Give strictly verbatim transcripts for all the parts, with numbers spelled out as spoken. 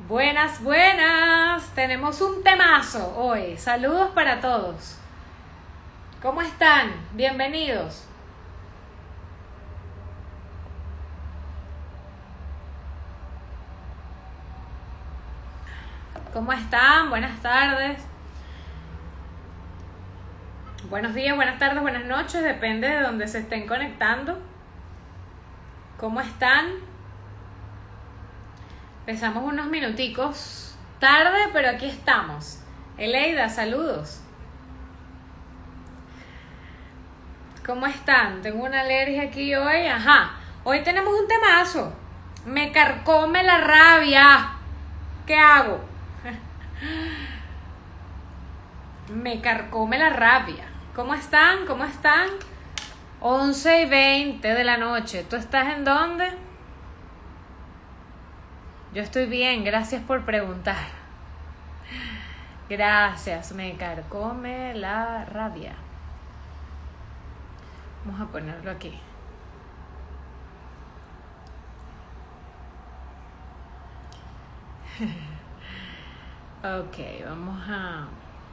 Buenas, buenas. Tenemos un temazo hoy. Saludos para todos. ¿Cómo están? Bienvenidos. ¿Cómo están? Buenas tardes. Buenos días, buenas tardes, buenas noches. Depende de donde se estén conectando. ¿Cómo están? Empezamos unos minuticos tarde, pero aquí estamos. Eleida, saludos. ¿Cómo están? Tengo una alergia aquí hoy. Ajá. Hoy tenemos un temazo. Me carcome la rabia. ¿Qué hago? Me carcome la rabia. ¿Cómo están? ¿Cómo están? once y veinte de la noche. ¿Tú estás en dónde? Yo estoy bien, gracias por preguntar. Gracias, me carcome la rabia. Vamos a ponerlo aquí. Ok, vamos a...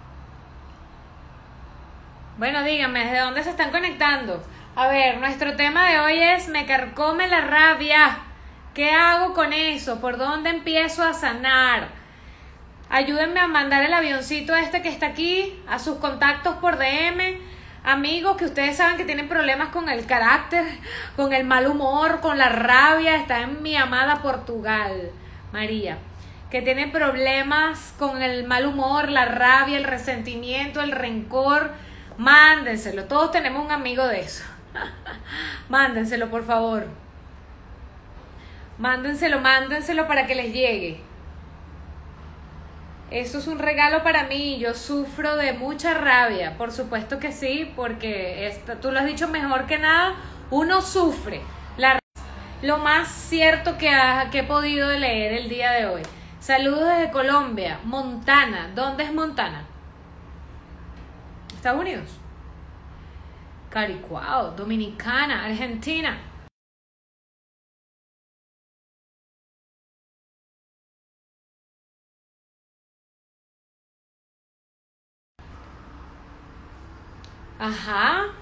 Bueno, díganme, ¿desde dónde se están conectando? A ver, nuestro tema de hoy es me carcome la rabia. ¿Qué hago con eso? ¿Por dónde empiezo a sanar? Ayúdenme a mandar el avioncito este que está aquí a sus contactos por D M. Amigos que ustedes saben que tienen problemas con el carácter, con el mal humor, con la rabia. Está en mi amada Portugal, María, que tiene problemas con el mal humor, la rabia, el resentimiento, el rencor. Mándenselo. Todos tenemos un amigo de eso. Mándenselo, por favor. Mándenselo, mándenselo para que les llegue. Eso es un regalo para mí. Yo sufro de mucha rabia. Por supuesto que sí, porque esto, tú lo has dicho mejor que nada. Uno sufre. La, lo más cierto que, ha, que he podido leer el día de hoy. Saludos desde Colombia. Montana. ¿Dónde es Montana? Estados Unidos. Caricuao. Dominicana. Argentina. Ajá.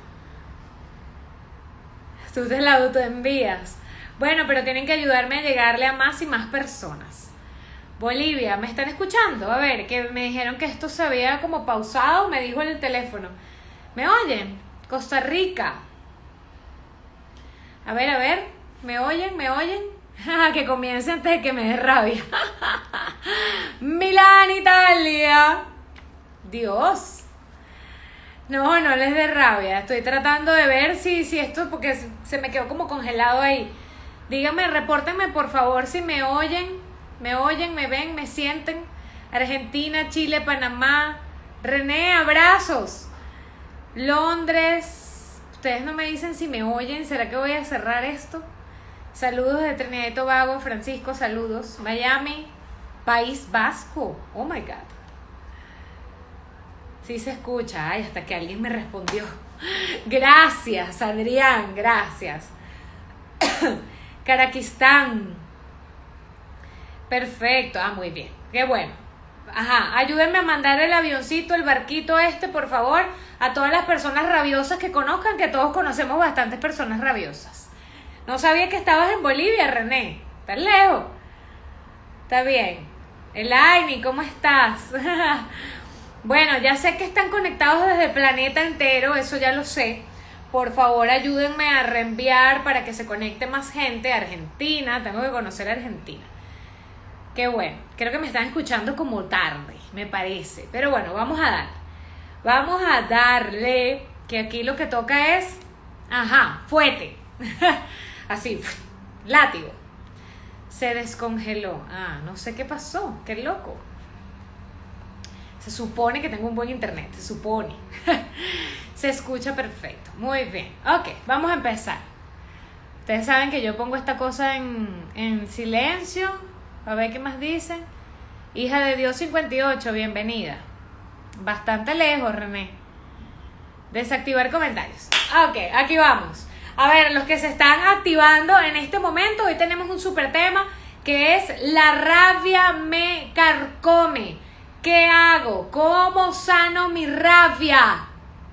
Tú te la autoenvías. Bueno, pero tienen que ayudarme a llegarle a más y más personas. Bolivia, ¿me están escuchando? A ver, que me dijeron que esto se había como pausado, me dijo en el teléfono. ¿Me oyen? Costa Rica. A ver, a ver, ¿me oyen? ¿Me oyen? Que comience antes de que me dé rabia. Milán, Italia. Dios. No, no les dé rabia. Estoy tratando de ver si, si esto, porque se me quedó como congelado ahí. Díganme, repórtenme por favor si me oyen, me oyen, me ven, me sienten. Argentina, Chile, Panamá. René, abrazos. Londres. Ustedes no me dicen si me oyen. ¿Será que voy a cerrar esto? Saludos de Trinidad y Tobago. Francisco, saludos. Miami, País Vasco. Oh my God. Sí se escucha. Ay, hasta que alguien me respondió. Gracias, Adrián, gracias. Karaquistán. Perfecto. Ah, muy bien. Qué bueno. Ajá, ayúdenme a mandar el avioncito, el barquito este, por favor, a todas las personas rabiosas que conozcan, que todos conocemos bastantes personas rabiosas. No sabía que estabas en Bolivia, René. ¿Estás lejos? Está bien. Elaine, ¿cómo estás? Bueno, ya sé que están conectados desde el planeta entero, eso ya lo sé. Por favor, ayúdenme a reenviar para que se conecte más gente. Argentina, tengo que conocer a Argentina. Qué bueno, creo que me están escuchando como tarde, me parece. Pero bueno, vamos a dar. Vamos a darle, que aquí lo que toca es, ajá, fuete. Así, látigo. Se descongeló. Ah, no sé qué pasó, qué loco. Se supone que tengo un buen internet, se supone. Se escucha perfecto. Muy bien. Ok, vamos a empezar. Ustedes saben que yo pongo esta cosa en, en silencio. A ver qué más dicen. Hija de Dios cincuenta y ocho, bienvenida. Bastante lejos, René. Desactivar comentarios. Ok, aquí vamos. A ver, los que se están activando en este momento, hoy tenemos un super tema que es la rabia me carcome. ¿Qué hago? ¿Cómo sano mi rabia?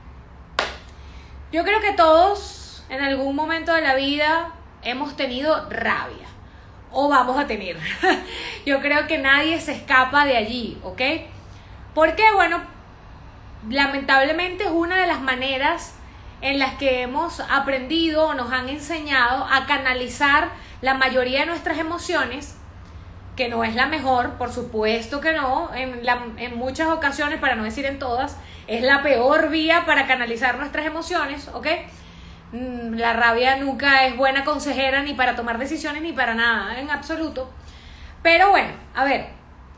Yo creo que todos en algún momento de la vida hemos tenido rabia o vamos a tener. Yo creo que nadie se escapa de allí, ¿ok? Porque, bueno, lamentablemente es una de las maneras en las que hemos aprendido o nos han enseñado a canalizar la mayoría de nuestras emociones, que no es la mejor, por supuesto que no, en, la, en muchas ocasiones, para no decir en todas, es la peor vía para canalizar nuestras emociones, ¿ok? La rabia nunca es buena consejera ni para tomar decisiones ni para nada, en absoluto. Pero bueno, a ver,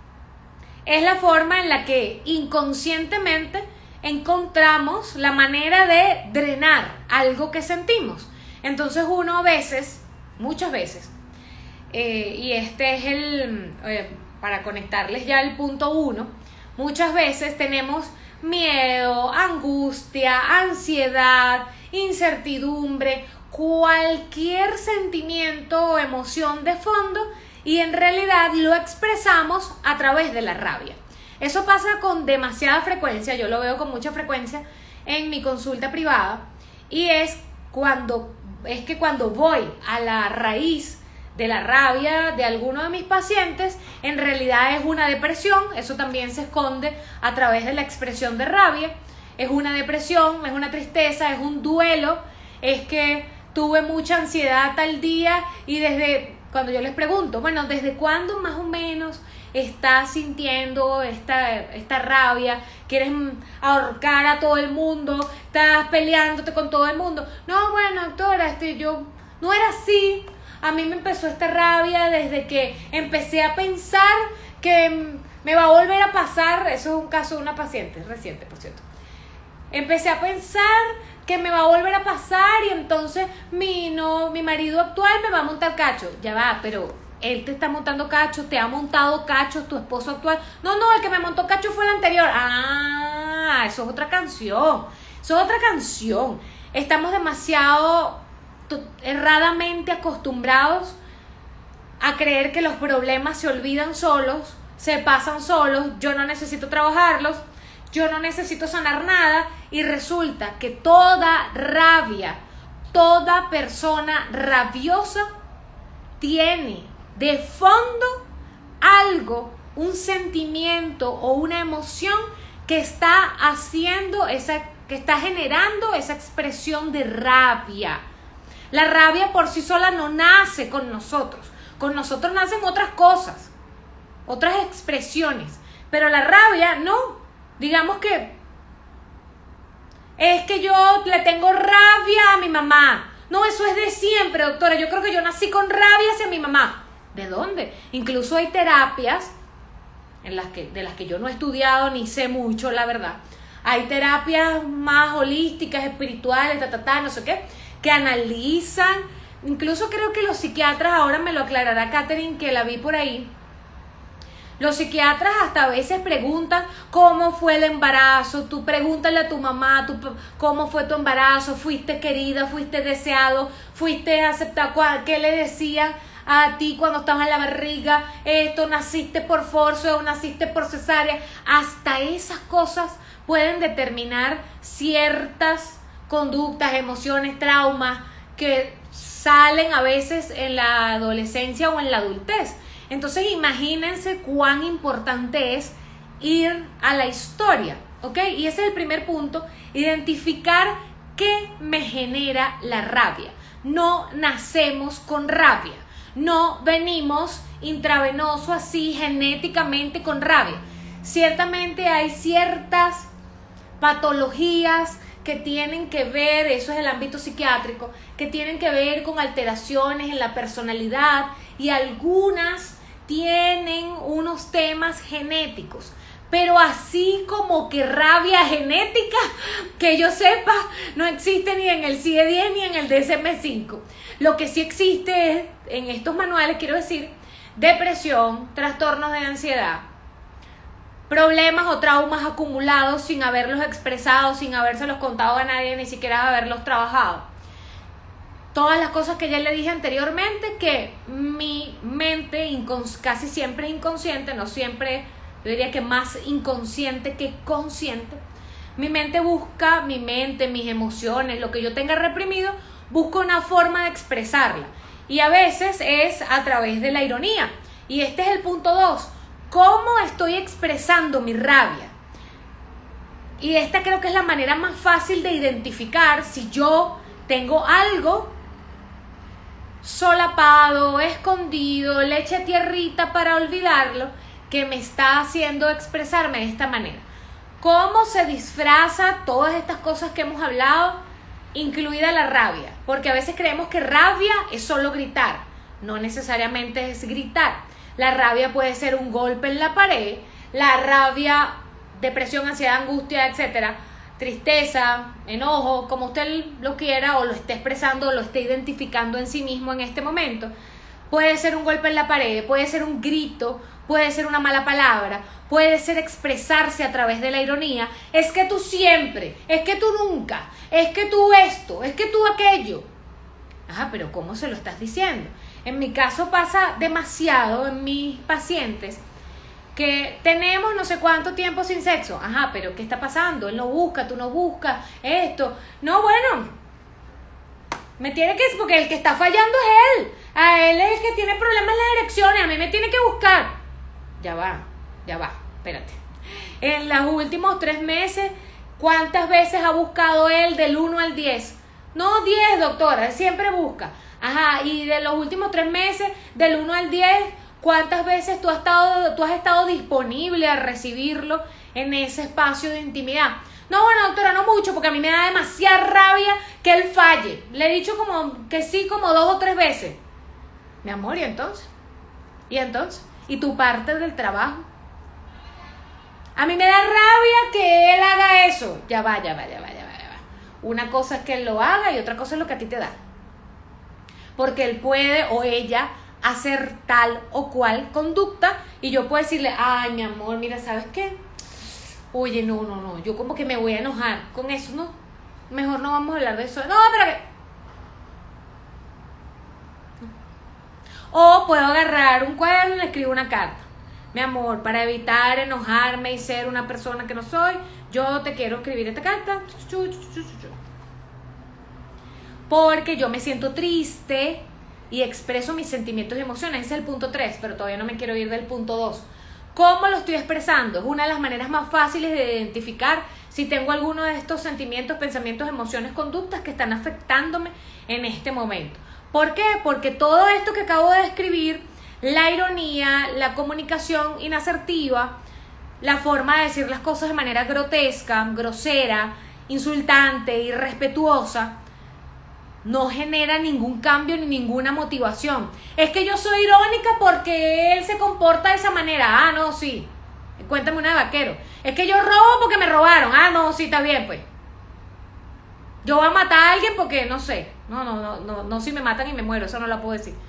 es la forma en la que inconscientemente encontramos la manera de drenar algo que sentimos. Entonces uno a veces, muchas veces, eh, y este es el, eh, para conectarles ya el punto uno, muchas veces tenemos miedo, angustia, ansiedad, incertidumbre, cualquier sentimiento o emoción de fondo, y en realidad lo expresamos a través de la rabia. Eso pasa con demasiada frecuencia, yo lo veo con mucha frecuencia en mi consulta privada, y es cuando es que cuando voy a la raíz de la rabia de alguno de mis pacientes, en realidad es una depresión. Eso también se esconde a través de la expresión de rabia. Es una depresión, es una tristeza, es un duelo, es que tuve mucha ansiedad tal día, y desde cuando yo les pregunto, bueno, ¿desde cuándo más o menos estás sintiendo esta, esta rabia? ¿Quieres ahorcar a todo el mundo? ¿Estás peleándote con todo el mundo? No, bueno, doctora, este, yo no era así. A mí me empezó esta rabia desde que empecé a pensar que me va a volver a pasar. Eso es un caso de una paciente reciente, por cierto. Empecé a pensar que me va a volver a pasar, y entonces mi, no, mi marido actual me va a montar cacho. Ya va, pero él te está montando cacho, te ha montado cacho tu esposo actual. No, no, el que me montó cacho fue el anterior. Ah, eso es otra canción. Eso es otra canción. Estamos demasiado erradamente acostumbrados a creer que los problemas se olvidan solos, se pasan solos, yo no necesito trabajarlos, yo no necesito sanar nada, y resulta que toda rabia, toda persona rabiosa tiene de fondo algo, un sentimiento o una emoción que está haciendo esa, que está generando esa expresión de rabia. La rabia por sí sola no nace con nosotros. Con nosotros nacen otras cosas, otras expresiones. Pero la rabia no. Digamos que es que yo le tengo rabia a mi mamá. No, eso es de siempre, doctora. Yo creo que yo nací con rabia hacia mi mamá. ¿De dónde? Incluso hay terapias en las que, de las que yo no he estudiado ni sé mucho, la verdad. Hay terapias más holísticas, espirituales, ta, ta, ta, no sé qué, que analizan, incluso creo que los psiquiatras, ahora me lo aclarará Katherine, que la vi por ahí, los psiquiatras hasta a veces preguntan cómo fue el embarazo. Tú pregúntale a tu mamá tú, cómo fue tu embarazo, fuiste querida, fuiste deseado, fuiste aceptado, qué le decían a ti cuando estabas en la barriga, esto, naciste por force o naciste por cesárea. Hasta esas cosas pueden determinar ciertas conductas, emociones, traumas que salen a veces en la adolescencia o en la adultez. Entonces imagínense cuán importante es ir a la historia, ¿ok? Y ese es el primer punto, identificar qué me genera la rabia. No nacemos con rabia, no venimos intravenoso así genéticamente con rabia. Ciertamente hay ciertas patologías que tienen que ver, eso es el ámbito psiquiátrico, que tienen que ver con alteraciones en la personalidad, y algunas tienen unos temas genéticos, pero así como que rabia genética, que yo sepa, no existe ni en el C I D diez ni en el D S M cinco. Lo que sí existe es, en estos manuales, quiero decir, depresión, trastornos de ansiedad, problemas o traumas acumulados sin haberlos expresado, sin habérselos contado a nadie, ni siquiera haberlos trabajado. todas las cosas que ya le dije anteriormente, que mi mente casi siempre inconsciente, no siempre, yo diría que más inconsciente que consciente, mi mente busca, mi mente, mis emociones, lo que yo tenga reprimido, busca una forma de expresarla. Y a veces es a través de la ironía. Y este es el punto dos. ¿Cómo estoy expresando mi rabia? Y esta creo que es la manera más fácil de identificar si yo tengo algo solapado, escondido, le eché tierrita para olvidarlo, que me está haciendo expresarme de esta manera. ¿Cómo se disfraza todas estas cosas que hemos hablado, incluida la rabia? Porque a veces creemos que rabia es solo gritar. No necesariamente es gritar. La rabia puede ser un golpe en la pared, la rabia, depresión, ansiedad, angustia, etcétera, tristeza, enojo, como usted lo quiera o lo esté expresando o lo esté identificando en sí mismo en este momento. Puede ser un golpe en la pared, puede ser un grito, puede ser una mala palabra, puede ser expresarse a través de la ironía. Es que tú siempre, es que tú nunca, es que tú esto, es que tú aquello. Ajá, pero ¿cómo se lo estás diciendo? En mi caso pasa demasiado en mis pacientes que tenemos no sé cuánto tiempo sin sexo. Ajá, pero ¿qué está pasando? Él no busca, tú no buscas, esto. No, bueno, me tiene que... porque el que está fallando es él. A él es el que tiene problemas en las erecciones. A mí me tiene que buscar. Ya va, ya va, espérate. En los últimos tres meses, ¿cuántas veces ha buscado él del uno al diez? No, diez, doctora, él siempre busca. Ajá, y de los últimos tres meses, del uno al diez, ¿cuántas veces tú has estado, tú has estado disponible a recibirlo en ese espacio de intimidad? No, bueno, doctora, no mucho, porque a mí me da demasiada rabia que él falle. Le he dicho como que sí, como dos o tres veces. Mi amor, ¿y entonces? ¿Y entonces? ¿Y tu parte del trabajo? A mí me da rabia que él haga eso. Ya va, ya va, ya va, ya va, ya va. Una cosa es que él lo haga y otra cosa es lo que a ti te da. Porque él puede o ella hacer tal o cual conducta y yo puedo decirle, ay, mi amor, mira, ¿sabes qué? Oye, no, no, no, yo como que me voy a enojar con eso, ¿no? Mejor no vamos a hablar de eso. No, pero que... O puedo agarrar un cuaderno y le escribo una carta. Mi amor, para evitar enojarme y ser una persona que no soy, yo te quiero escribir esta carta. Porque yo me siento triste y expreso mis sentimientos y emociones. Ese es el punto tres, pero todavía no me quiero ir del punto dos. ¿Cómo lo estoy expresando? Es una de las maneras más fáciles de identificar si tengo alguno de estos sentimientos, pensamientos, emociones, conductas que están afectándome en este momento. ¿Por qué? Porque todo esto que acabo de describir, la ironía, la comunicación inasertiva, la forma de decir las cosas de manera grotesca, grosera, insultante, irrespetuosa, no genera ningún cambio ni ninguna motivación. Es que yo soy irónica porque él se comporta de esa manera. Ah, no, sí. Cuéntame una de vaquero. Es que yo robo porque me robaron. Ah, no, sí, está bien, pues. Yo voy a matar a alguien porque, no sé. No, no, no, no, no, si me matan y me muero. Eso no lo puedo decir.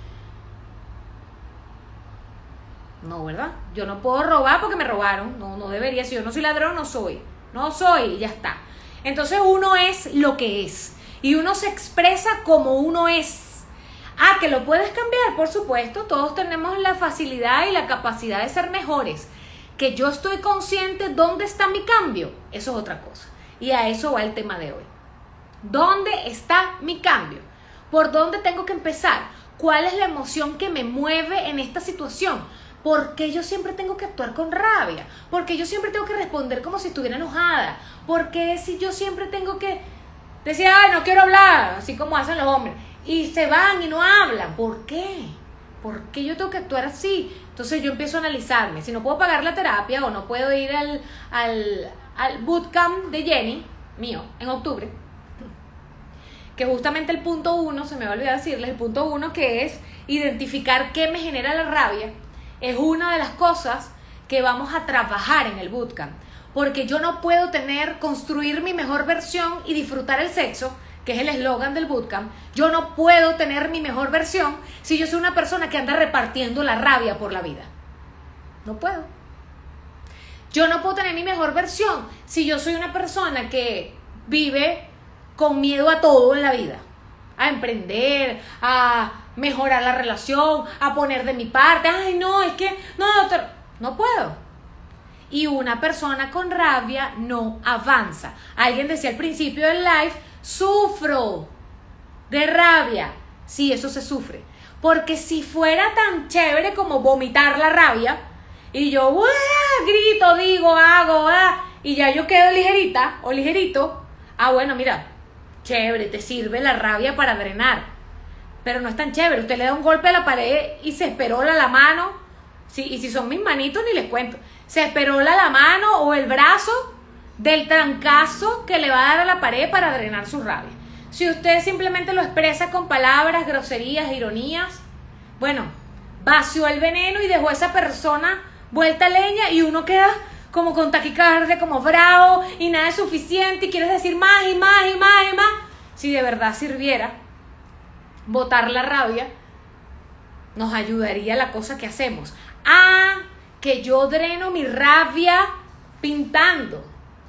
No, ¿verdad? Yo no puedo robar porque me robaron. No, no debería. Si yo no soy ladrón, no soy. No soy y ya está. Entonces uno es lo que es. Y uno se expresa como uno es. Ah, que lo puedes cambiar, por supuesto. Todos tenemos la facilidad y la capacidad de ser mejores. Que yo estoy consciente dónde está mi cambio. Eso es otra cosa. Y a eso va el tema de hoy. ¿Dónde está mi cambio? ¿Por dónde tengo que empezar? ¿Cuál es la emoción que me mueve en esta situación? ¿Por qué yo siempre tengo que actuar con rabia? ¿Por qué yo siempre tengo que responder como si estuviera enojada? ¿Por qué si yo siempre tengo que decir, ay, no quiero hablar, así como hacen los hombres, y se van y no hablan? ¿Por qué? ¿Por qué yo tengo que actuar así? Entonces yo empiezo a analizarme. Si no puedo pagar la terapia o no puedo ir al, al, al bootcamp de Jenny, mío, en octubre, que justamente el punto uno, se me va a olvidar decirles, el punto uno que es identificar qué me genera la rabia, es una de las cosas que vamos a trabajar en el bootcamp. Porque yo no puedo tener, construir mi mejor versión y disfrutar el sexo, que es el eslogan del bootcamp. Yo no puedo tener mi mejor versión si yo soy una persona que anda repartiendo la rabia por la vida. No puedo. Yo no puedo tener mi mejor versión si yo soy una persona que vive con miedo a todo en la vida. a emprender, a mejorar la relación, a poner de mi parte. Ay, no, es que, no, doctor, no puedo. Y una persona con rabia no avanza. Alguien decía al principio del live, sufro de rabia. Sí, eso se sufre. Porque si fuera tan chévere como vomitar la rabia, y yo ¡uah! Grito, digo, hago, ah, y ya yo quedo ligerita o ligerito, ah, bueno, mira, chévere, te sirve la rabia para drenar. Pero no es tan chévere. Usted le da un golpe a la pared y se esperola la mano. Sí, y si son mis manitos, ni les cuento. Se esperola la mano o el brazo del trancazo que le va a dar a la pared para drenar su rabia. Si usted simplemente lo expresa con palabras, groserías, ironías, bueno, vació el veneno y dejó a esa persona vuelta a leña y uno queda como con taquicardia, como bravo y nada es suficiente y quieres decir más y más y más y más. Si de verdad sirviera botar la rabia, nos ayudaría la cosa que hacemos. Ah, que yo dreno mi rabia pintando.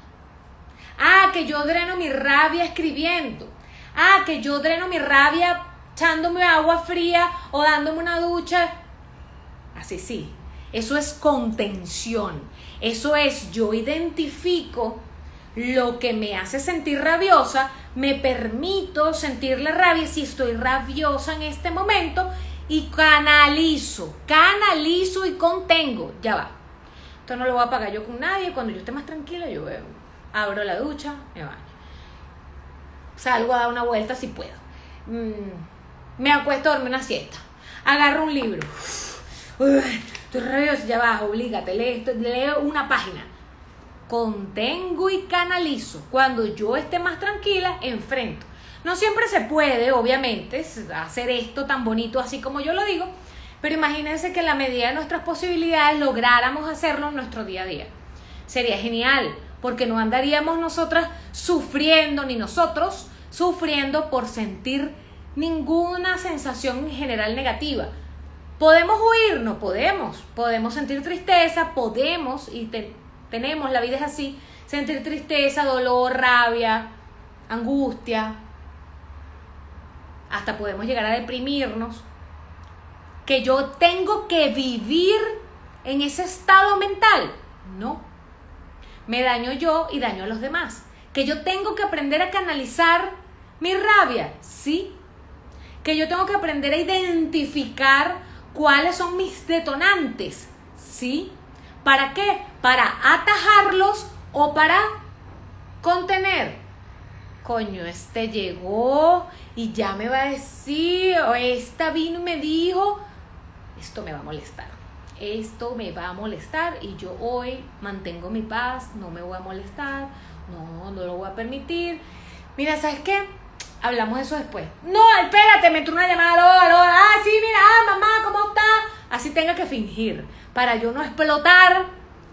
Ah, que yo dreno mi rabia escribiendo. Ah, que yo dreno mi rabia echándome agua fría o dándome una ducha. Así sí, eso es contención. Eso es, yo identifico lo que me hace sentir rabiosa, me permito sentir la rabia si estoy rabiosa en este momento y canalizo, canalizo y contengo. Ya va. Esto no lo voy a pagar yo con nadie. Cuando yo esté más tranquila, yo veo, abro la ducha, me baño. Salgo a dar una vuelta si puedo. Mm, me acuesto a dormir una siesta. Agarro un libro. Uy, estoy rabiosa, ya va, oblígate, lee, leo una página. Contengo y canalizo. Cuando yo esté más tranquila, enfrento. No siempre se puede, obviamente, hacer esto tan bonito así como yo lo digo, pero imagínense que en la medida de nuestras posibilidades lográramos hacerlo en nuestro día a día. Sería genial, porque no andaríamos nosotras sufriendo, ni nosotros sufriendo por sentir ninguna sensación en general negativa. ¿Podemos huir? No podemos. Podemos sentir tristeza, podemos, y te, tenemos, la vida es así, sentir tristeza, dolor, rabia, angustia. Hasta podemos llegar a deprimirnos. ¿Que yo tengo que vivir en ese estado mental? No. Me daño yo y daño a los demás. ¿Que yo tengo que aprender a canalizar mi rabia? Sí. ¿Que yo tengo que aprender a identificar cuáles son mis detonantes? Sí. ¿Para qué? Para atajarlos o para contener. Coño, este llegó y ya me va a decir, o esta vino y me dijo, esto me va a molestar. Esto me va a molestar y yo hoy mantengo mi paz, no me voy a molestar, no, no lo voy a permitir. Mira, ¿sabes qué? Hablamos de eso después. No, espérate, me entró una llamada, aló, aló, ah, sí, mira, ah, mamá, ¿cómo está? Así tenga que fingir, para yo no explotar.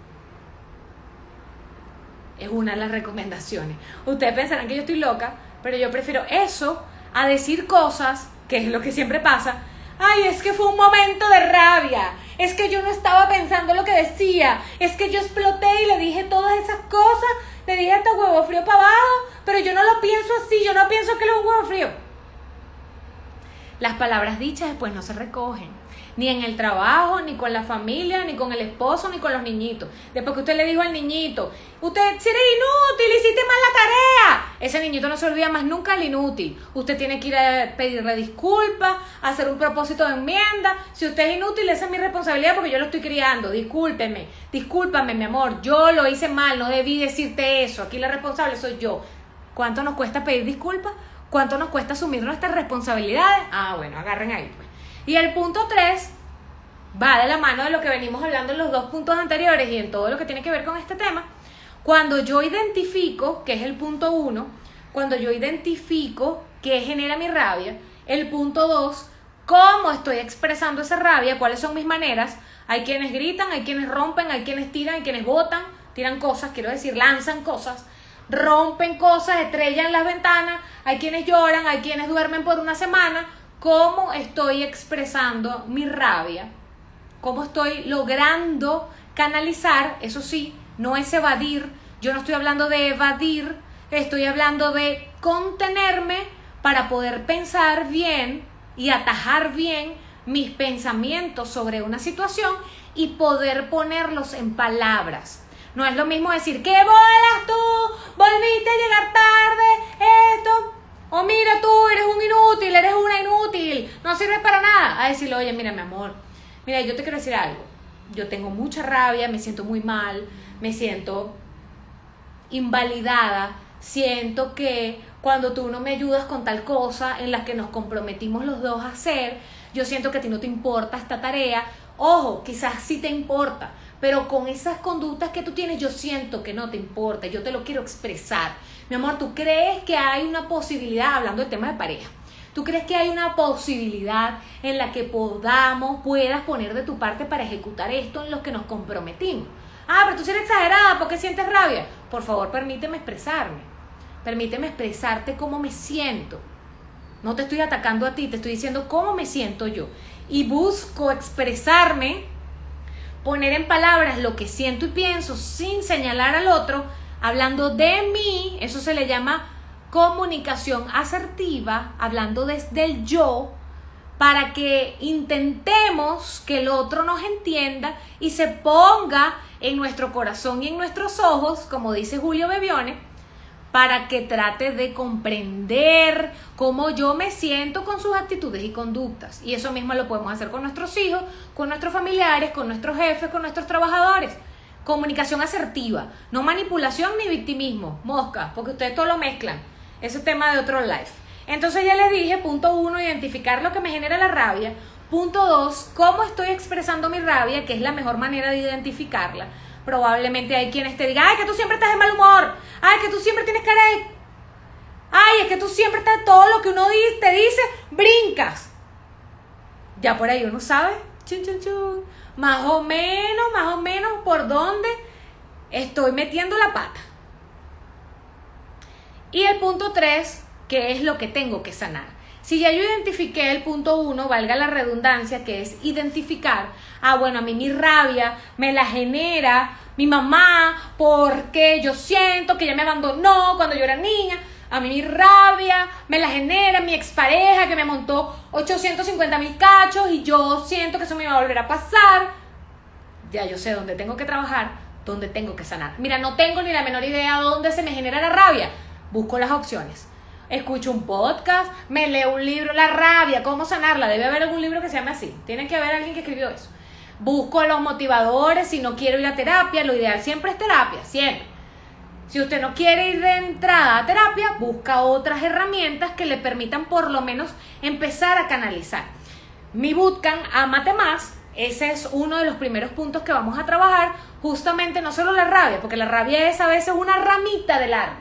Es una de las recomendaciones. Ustedes pensarán que yo estoy loca, pero yo prefiero eso a decir cosas, que es lo que siempre pasa. Ay, es que fue un momento de rabia. Es que yo no estaba pensando lo que decía. Es que yo exploté y le dije todas esas cosas. Le dije hasta huevo frío para abajo, pero yo no lo pienso así. Yo no pienso que él es un huevo frío. Las palabras dichas después no se recogen. Ni en el trabajo, ni con la familia, ni con el esposo, ni con los niñitos. Después que usted le dijo al niñito, usted, si eres inútil, hiciste mal la tarea. Ese niñito no se olvida más nunca del inútil. Usted tiene que ir a pedirle disculpas, hacer un propósito de enmienda. Si usted es inútil, esa es mi responsabilidad porque yo lo estoy criando. Discúlpeme, discúlpame, mi amor. Yo lo hice mal, no debí decirte eso. Aquí la responsable soy yo. ¿Cuánto nos cuesta pedir disculpas? ¿Cuánto nos cuesta asumir nuestras responsabilidades? Ah, bueno, agarren ahí, pues. Y el punto tres va de la mano de lo que venimos hablando en los dos puntos anteriores y en todo lo que tiene que ver con este tema. Cuando yo identifico, que es el punto uno, cuando yo identifico qué genera mi rabia, el punto dos, cómo estoy expresando esa rabia, cuáles son mis maneras. Hay quienes gritan, hay quienes rompen, hay quienes tiran, hay quienes botan, tiran cosas, quiero decir, lanzan cosas, rompen cosas, estrellan las ventanas, hay quienes lloran, hay quienes duermen por una semana. ¿Cómo estoy expresando mi rabia? ¿Cómo estoy logrando canalizar? Eso sí, no es evadir. Yo no estoy hablando de evadir, estoy hablando de contenerme para poder pensar bien y atajar bien mis pensamientos sobre una situación y poder ponerlos en palabras. No es lo mismo decir, ¿qué bolas tú? Volviste a llegar tarde, esto. O mira tú, eres un inútil, eres una inútil, no sirves para nada. A decirle, oye, mira mi amor, mira, yo te quiero decir algo. Yo tengo mucha rabia, me siento muy mal, me siento invalidada, siento que cuando tú no me ayudas con tal cosa en la que nos comprometimos los dos a hacer, yo siento que a ti no te importa esta tarea. Ojo, quizás sí te importa, pero con esas conductas que tú tienes yo siento que no te importa, yo te lo quiero expresar. Mi amor, ¿tú crees que hay una posibilidad, hablando del tema de pareja, tú crees que hay una posibilidad en la que podamos, puedas poner de tu parte para ejecutar esto en lo que nos comprometimos? Ah, pero tú sí eres exagerada, ¿por qué sientes rabia? Por favor, permíteme expresarme, permíteme expresarte cómo me siento. No te estoy atacando a ti, te estoy diciendo cómo me siento yo. Y busco expresarme, poner en palabras lo que siento y pienso sin señalar al otro, hablando de mí. Eso se le llama comunicación asertiva, hablando desde el yo, para que intentemos que el otro nos entienda y se ponga en nuestro corazón y en nuestros ojos, como dice Julio Bebione, para que trate de comprender cómo yo me siento con sus actitudes y conductas. Y eso mismo lo podemos hacer con nuestros hijos, con nuestros familiares, con nuestros jefes, con nuestros trabajadores. Comunicación asertiva, no manipulación ni victimismo, mosca, porque ustedes todo lo mezclan. Ese es tema de otro live. Entonces ya les dije, punto uno, identificar lo que me genera la rabia. Punto dos, cómo estoy expresando mi rabia, que es la mejor manera de identificarla. Probablemente hay quienes te digan, ay, que tú siempre estás de mal humor, ay, que tú siempre tienes cara de... Ay, es que tú siempre estás, todo lo que uno te dice, brincas. Ya por ahí uno sabe, chun, chun, chun, más o menos, más o menos por dónde estoy metiendo la pata. Y el punto tres, que es lo que tengo que sanar. Si ya yo identifiqué el punto uno, valga la redundancia, que es identificar, ah, bueno, a mí mi rabia me la genera mi mamá porque yo siento que ella me abandonó cuando yo era niña. A mí mi rabia me la genera mi expareja que me montó ochocientos cincuenta mil cachos y yo siento que eso me va a volver a pasar. Ya yo sé dónde tengo que trabajar, dónde tengo que sanar. Mira, no tengo ni la menor idea dónde se me genera la rabia. Busco las opciones. Escucho un podcast, me leo un libro, la rabia, cómo sanarla. Debe haber algún libro que se llame así. Tiene que haber alguien que escribió eso. Busco los motivadores. Si no quiero ir a terapia, lo ideal siempre es terapia, siempre. Si usted no quiere ir de entrada a terapia, busca otras herramientas que le permitan por lo menos empezar a canalizar. Mi bootcamp, Ámate Más, ese es uno de los primeros puntos que vamos a trabajar. Justamente no solo la rabia, porque la rabia es a veces una ramita del árbol.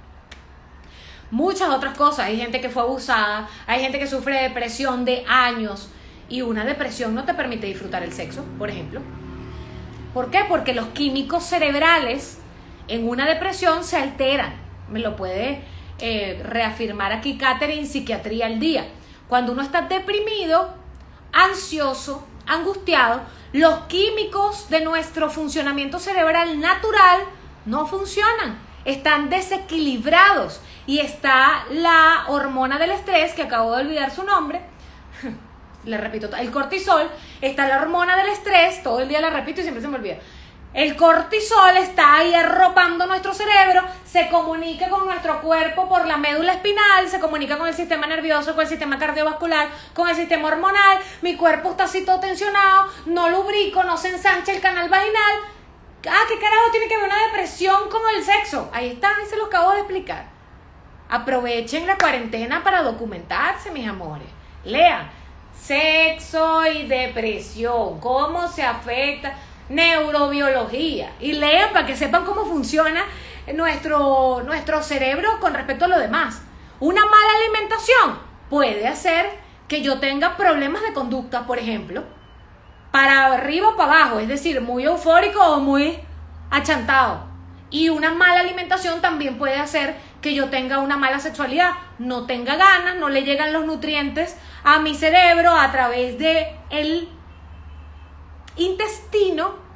Muchas otras cosas, hay gente que fue abusada, hay gente que sufre de depresión de años y una depresión no te permite disfrutar el sexo, por ejemplo. ¿Por qué? Porque los químicos cerebrales en una depresión se alteran. Me lo puede eh, reafirmar aquí Catherine, Psiquiatría al Día. Cuando uno está deprimido, ansioso, angustiado, los químicos de nuestro funcionamiento cerebral natural no funcionan, están desequilibrados. Y está la hormona del estrés, que acabo de olvidar su nombre, le repito, el cortisol, está la hormona del estrés, todo el día la repito y siempre se me olvida. El cortisol está ahí arropando nuestro cerebro, se comunica con nuestro cuerpo por la médula espinal, se comunica con el sistema nervioso, con el sistema cardiovascular, con el sistema hormonal. Mi cuerpo está así todo tensionado, no lubrico, no se ensancha el canal vaginal. Ah, ¿qué carajo tiene que ver una depresión con el sexo? Ahí está, ahí se lo acabo de explicar. Aprovechen la cuarentena para documentarse, mis amores. Lean sexo y depresión, cómo se afecta, neurobiología. Y lean para que sepan cómo funciona nuestro, nuestro cerebro con respecto a lo demás. Una mala alimentación puede hacer que yo tenga problemas de conducta, por ejemplo, para arriba o para abajo, es decir, muy eufórico o muy achantado. Y una mala alimentación también puede hacer que yo tenga una mala sexualidad, no tenga ganas, no le llegan los nutrientes a mi cerebro a través de el intestino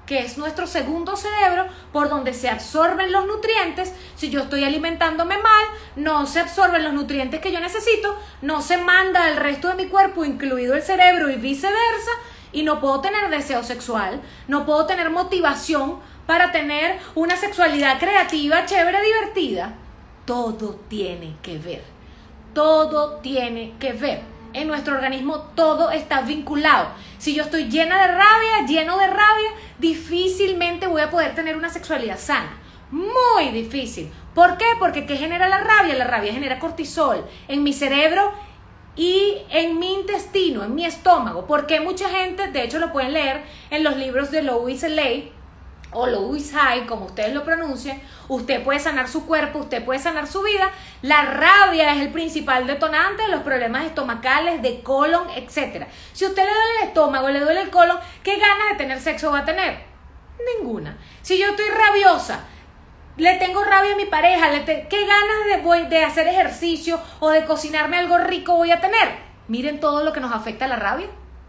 que es nuestro segundo cerebro, por donde se absorben los nutrientes. Si yo estoy alimentándome mal, no se absorben los nutrientes que yo necesito, no se manda al resto de mi cuerpo, incluido el cerebro y viceversa, y no puedo tener deseo sexual, no puedo tener motivación para tener una sexualidad creativa, chévere, divertida. Todo tiene que ver, todo tiene que ver. En nuestro organismo todo está vinculado. Si yo estoy llena de rabia, lleno de rabia, difícilmente voy a poder tener una sexualidad sana. Muy difícil. ¿Por qué? Porque ¿qué genera la rabia? La rabia genera cortisol en mi cerebro y en mi intestino, en mi estómago. Porque mucha gente, de hecho lo pueden leer en los libros de Louise Hay o Louise Hay, como ustedes lo pronuncien. Usted puede sanar su cuerpo, usted puede sanar su vida. La rabia es el principal detonante de los problemas estomacales, de colon, etcétera. Si a usted le duele el estómago, le duele el colon, ¿qué ganas de tener sexo va a tener? Ninguna. Si yo estoy rabiosa, le tengo rabia a mi pareja, le te... ¿qué ganas de, voy, de hacer ejercicio o de cocinarme algo rico voy a tener? Miren todo lo que nos afecta la rabia.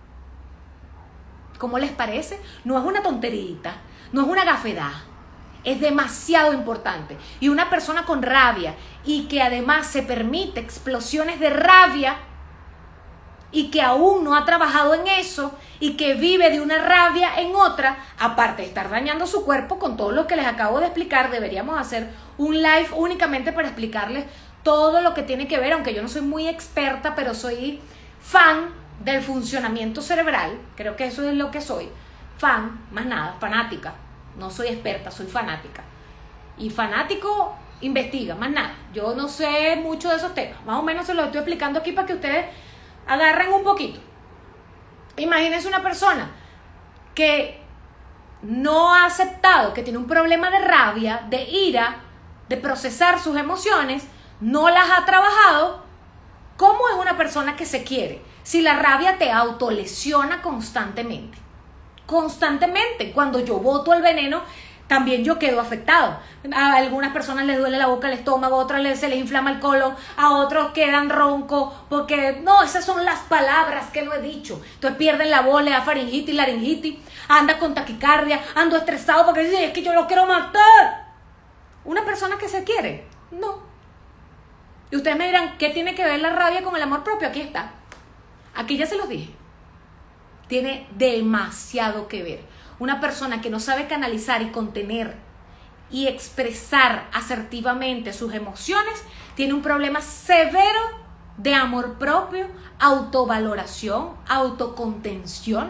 ¿Cómo les parece? No es una tonterita, no es una gafedad. Es demasiado importante. Y una persona con rabia y que además se permite explosiones de rabia y que aún no ha trabajado en eso y que vive de una rabia en otra, aparte de estar dañando su cuerpo con todo lo que les acabo de explicar, deberíamos hacer un live únicamente para explicarles todo lo que tiene que ver, aunque yo no soy muy experta, pero soy fan del funcionamiento cerebral. Creo que eso es lo que soy. Fan, más nada, fanática. No soy experta, soy fanática. Y fanático investiga, más nada. Yo no sé mucho de esos temas. Más o menos se los estoy explicando aquí para que ustedes agarren un poquito. Imagínense una persona que no ha aceptado, que tiene un problema de rabia, de ira, de procesar sus emociones, no las ha trabajado. ¿Cómo es una persona que se quiere? Si la rabia te autolesiona constantemente. Constantemente. Cuando yo boto el veneno, también yo quedo afectado. A algunas personas les duele la boca, el estómago, a otras les, se les inflama el colon, a otros quedan roncos, porque no, esas son las palabras que no he dicho. Entonces pierden la voz, le da faringitis, laringitis, anda con taquicardia, ando estresado porque dice, es que yo lo quiero matar. Una persona que se quiere, no. Y ustedes me dirán, ¿qué tiene que ver la rabia con el amor propio? Aquí está. Aquí ya se los dije. Tiene demasiado que ver. Una persona que no sabe canalizar y contener y expresar asertivamente sus emociones tiene un problema severo de amor propio, autovaloración, autocontención,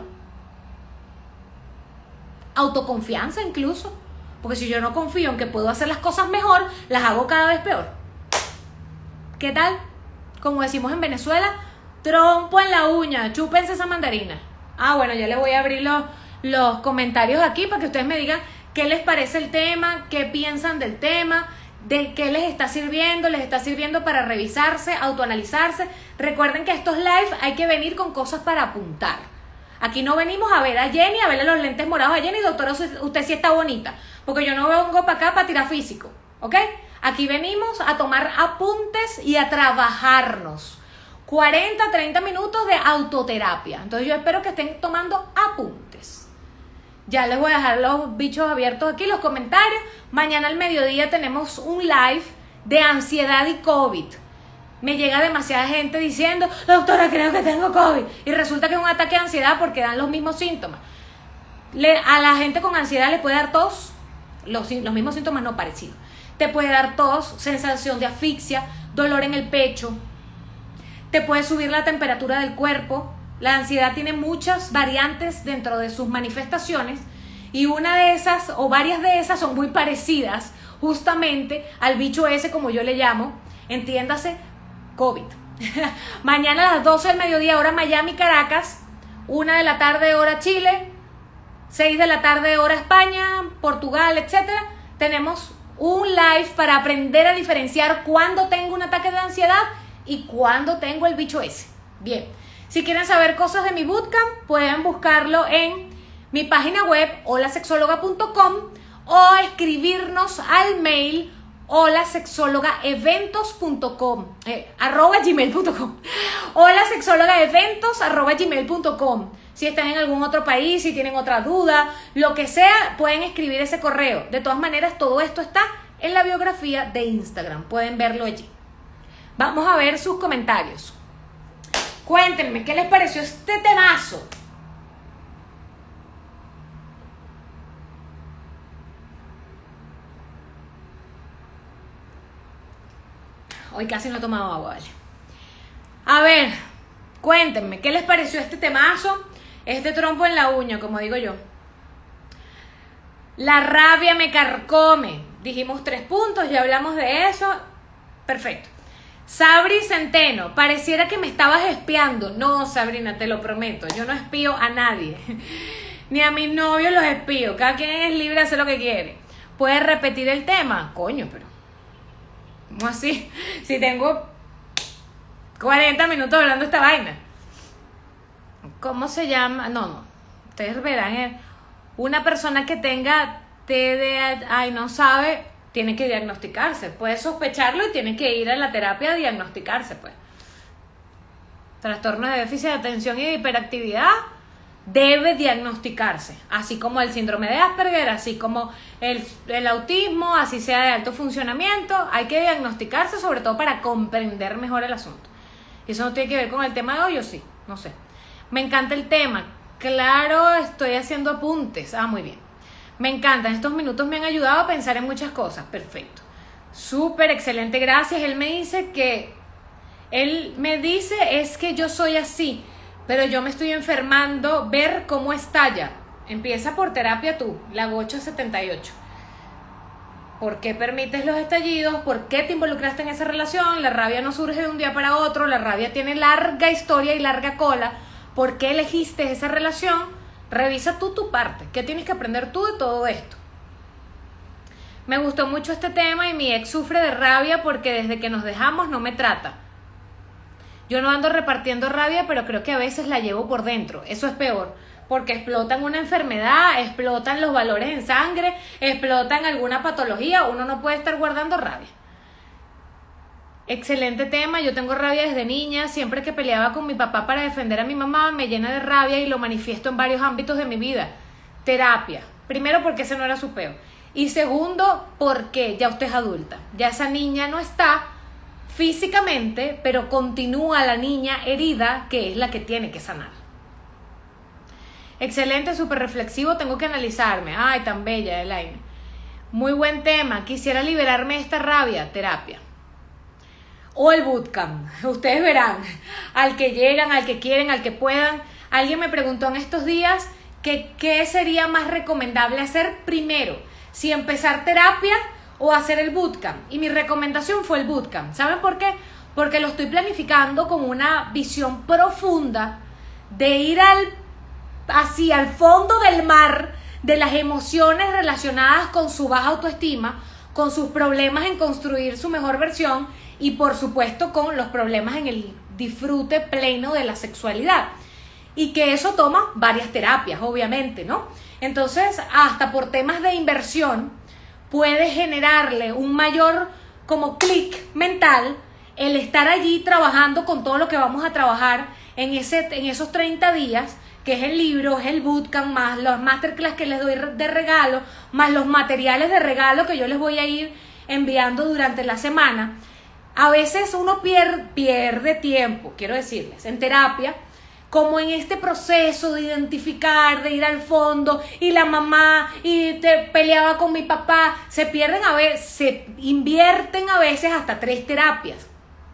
autoconfianza incluso. Porque si yo no confío en que puedo hacer las cosas mejor, las hago cada vez peor. ¿Qué tal? Como decimos en Venezuela, trompo en la uña, chúpense esa mandarina. Ah, bueno, ya les voy a abrir los, los comentarios aquí para que ustedes me digan qué les parece el tema, qué piensan del tema, de qué les está sirviendo, les está sirviendo para revisarse, autoanalizarse. Recuerden que estos live hay que venir con cosas para apuntar. Aquí no venimos a ver a Jenny, a verle los lentes morados a Jenny, doctora, usted sí está bonita, porque yo no vengo para acá para tirar físico, ¿ok? Aquí venimos a tomar apuntes y a trabajarnos. cuarenta, treinta minutos de autoterapia. Entonces yo espero que estén tomando apuntes. Ya les voy a dejar los bichos abiertos aquí, los comentarios. Mañana al mediodía tenemos un live de ansiedad y COVID. Me llega demasiada gente diciendo, doctora, creo que tengo COVID. Y resulta que es un ataque de ansiedad porque dan los mismos síntomas. Le, a la gente con ansiedad le puede dar tos, los, los mismos síntomas no parecidos. Te puede dar tos, sensación de asfixia, dolor en el pecho. Te puede subir la temperatura del cuerpo. La ansiedad tiene muchas variantes dentro de sus manifestaciones y una de esas o varias de esas son muy parecidas justamente al bicho ese, como yo le llamo, entiéndase, COVID. Mañana a las doce del mediodía, hora Miami, Caracas, una de la tarde, hora Chile, seis de la tarde, hora España, Portugal, etcétera. Tenemos un live para aprender a diferenciar cuándo tengo un ataque de ansiedad y cuándo tengo el bicho ese. Bien, si quieren saber cosas de mi bootcamp, pueden buscarlo en mi página web hola sexóloga punto com o escribirnos al mail hola sexóloga eventos punto com, eh, arroba gmail punto com Hola sexóloga eventos arroba gmail punto com. Si están en algún otro país, si tienen otra duda, lo que sea, pueden escribir ese correo. De todas maneras, todo esto está en la biografía de Instagram. Pueden verlo allí. Vamos a ver sus comentarios. Cuéntenme, ¿qué les pareció este temazo? Hoy casi no he tomado agua, vale. A ver, cuéntenme, ¿qué les pareció este temazo? Este trompo en la uña, como digo yo. La rabia me carcome. Dijimos tres puntos, ya hablamos de eso. Perfecto. Sabri Centeno, pareciera que me estabas espiando. No, Sabrina, te lo prometo, yo no espío a nadie. Ni a mis novios los espío. Cada quien es libre de hacer lo que quiere. ¿Puedes repetir el tema? Coño, pero... ¿cómo así? Si tengo cuarenta minutos hablando de esta vaina. ¿Cómo se llama? No, no. Ustedes verán. Eh. Una persona que tenga T D A H, ay, no sabe, tiene que diagnosticarse. Puede sospecharlo y tiene que ir a la terapia a diagnosticarse, pues. Trastorno de déficit de atención y de hiperactividad debe diagnosticarse, así como el síndrome de Asperger, así como el, el autismo, así sea de alto funcionamiento, hay que diagnosticarse, sobre todo para comprender mejor el asunto. Y eso no tiene que ver con el tema de hoy, o sí, no sé. Me encanta el tema, claro, estoy haciendo apuntes, ah, muy bien. Me encantan, estos minutos me han ayudado a pensar en muchas cosas, perfecto. Súper, excelente, gracias. Él me dice que, él me dice es que yo soy así, pero yo me estoy enfermando, ver cómo estalla. Empieza por terapia tú, la Gocho setenta y ocho. ¿Por qué permites los estallidos? ¿Por qué te involucraste en esa relación? La rabia no surge de un día para otro, la rabia tiene larga historia y larga cola. ¿Por qué elegiste esa relación? Revisa tú tu parte. ¿Qué tienes que aprender tú de todo esto? Me gustó mucho este tema y mi ex sufre de rabia porque desde que nos dejamos no me trata. Yo no ando repartiendo rabia, pero creo que a veces la llevo por dentro. Eso es peor, porque explotan una enfermedad, explotan los valores en sangre, explotan alguna patología. Uno no puede estar guardando rabia. Excelente tema. Yo tengo rabia desde niña. Siempre que peleaba con mi papá para defender a mi mamá, me llena de rabia y lo manifiesto en varios ámbitos de mi vida. Terapia. Primero, porque ese no era su peo. Y segundo, porque ya usted es adulta. Ya esa niña no está físicamente, pero continúa la niña herida, que es la que tiene que sanar. Excelente, súper reflexivo, tengo que analizarme. Ay, tan bella, Elaine. Muy buen tema, quisiera liberarme de esta rabia, terapia. O el bootcamp, ustedes verán, al que llegan, al que quieren, al que puedan. Alguien me preguntó en estos días que qué sería más recomendable hacer primero, si empezar terapia o hacer el bootcamp. Y mi recomendación fue el bootcamp. ¿Saben por qué? Porque lo estoy planificando con una visión profunda de ir al, hacia el fondo del mar de las emociones relacionadas con su baja autoestima, con sus problemas en construir su mejor versión y por supuesto con los problemas en el disfrute pleno de la sexualidad. Y que eso toma varias terapias, obviamente, ¿no? Entonces, hasta por temas de inversión, puede generarle un mayor como clic mental el estar allí trabajando con todo lo que vamos a trabajar en, ese, en esos treinta días, que es el libro, es el bootcamp, más los masterclass que les doy de regalo, más los materiales de regalo que yo les voy a ir enviando durante la semana. A veces uno pierde, pierde tiempo, quiero decirles, en terapia, como en este proceso de identificar, de ir al fondo, y la mamá, y te peleaba con mi papá, se pierden a veces, se invierten a veces hasta tres terapias.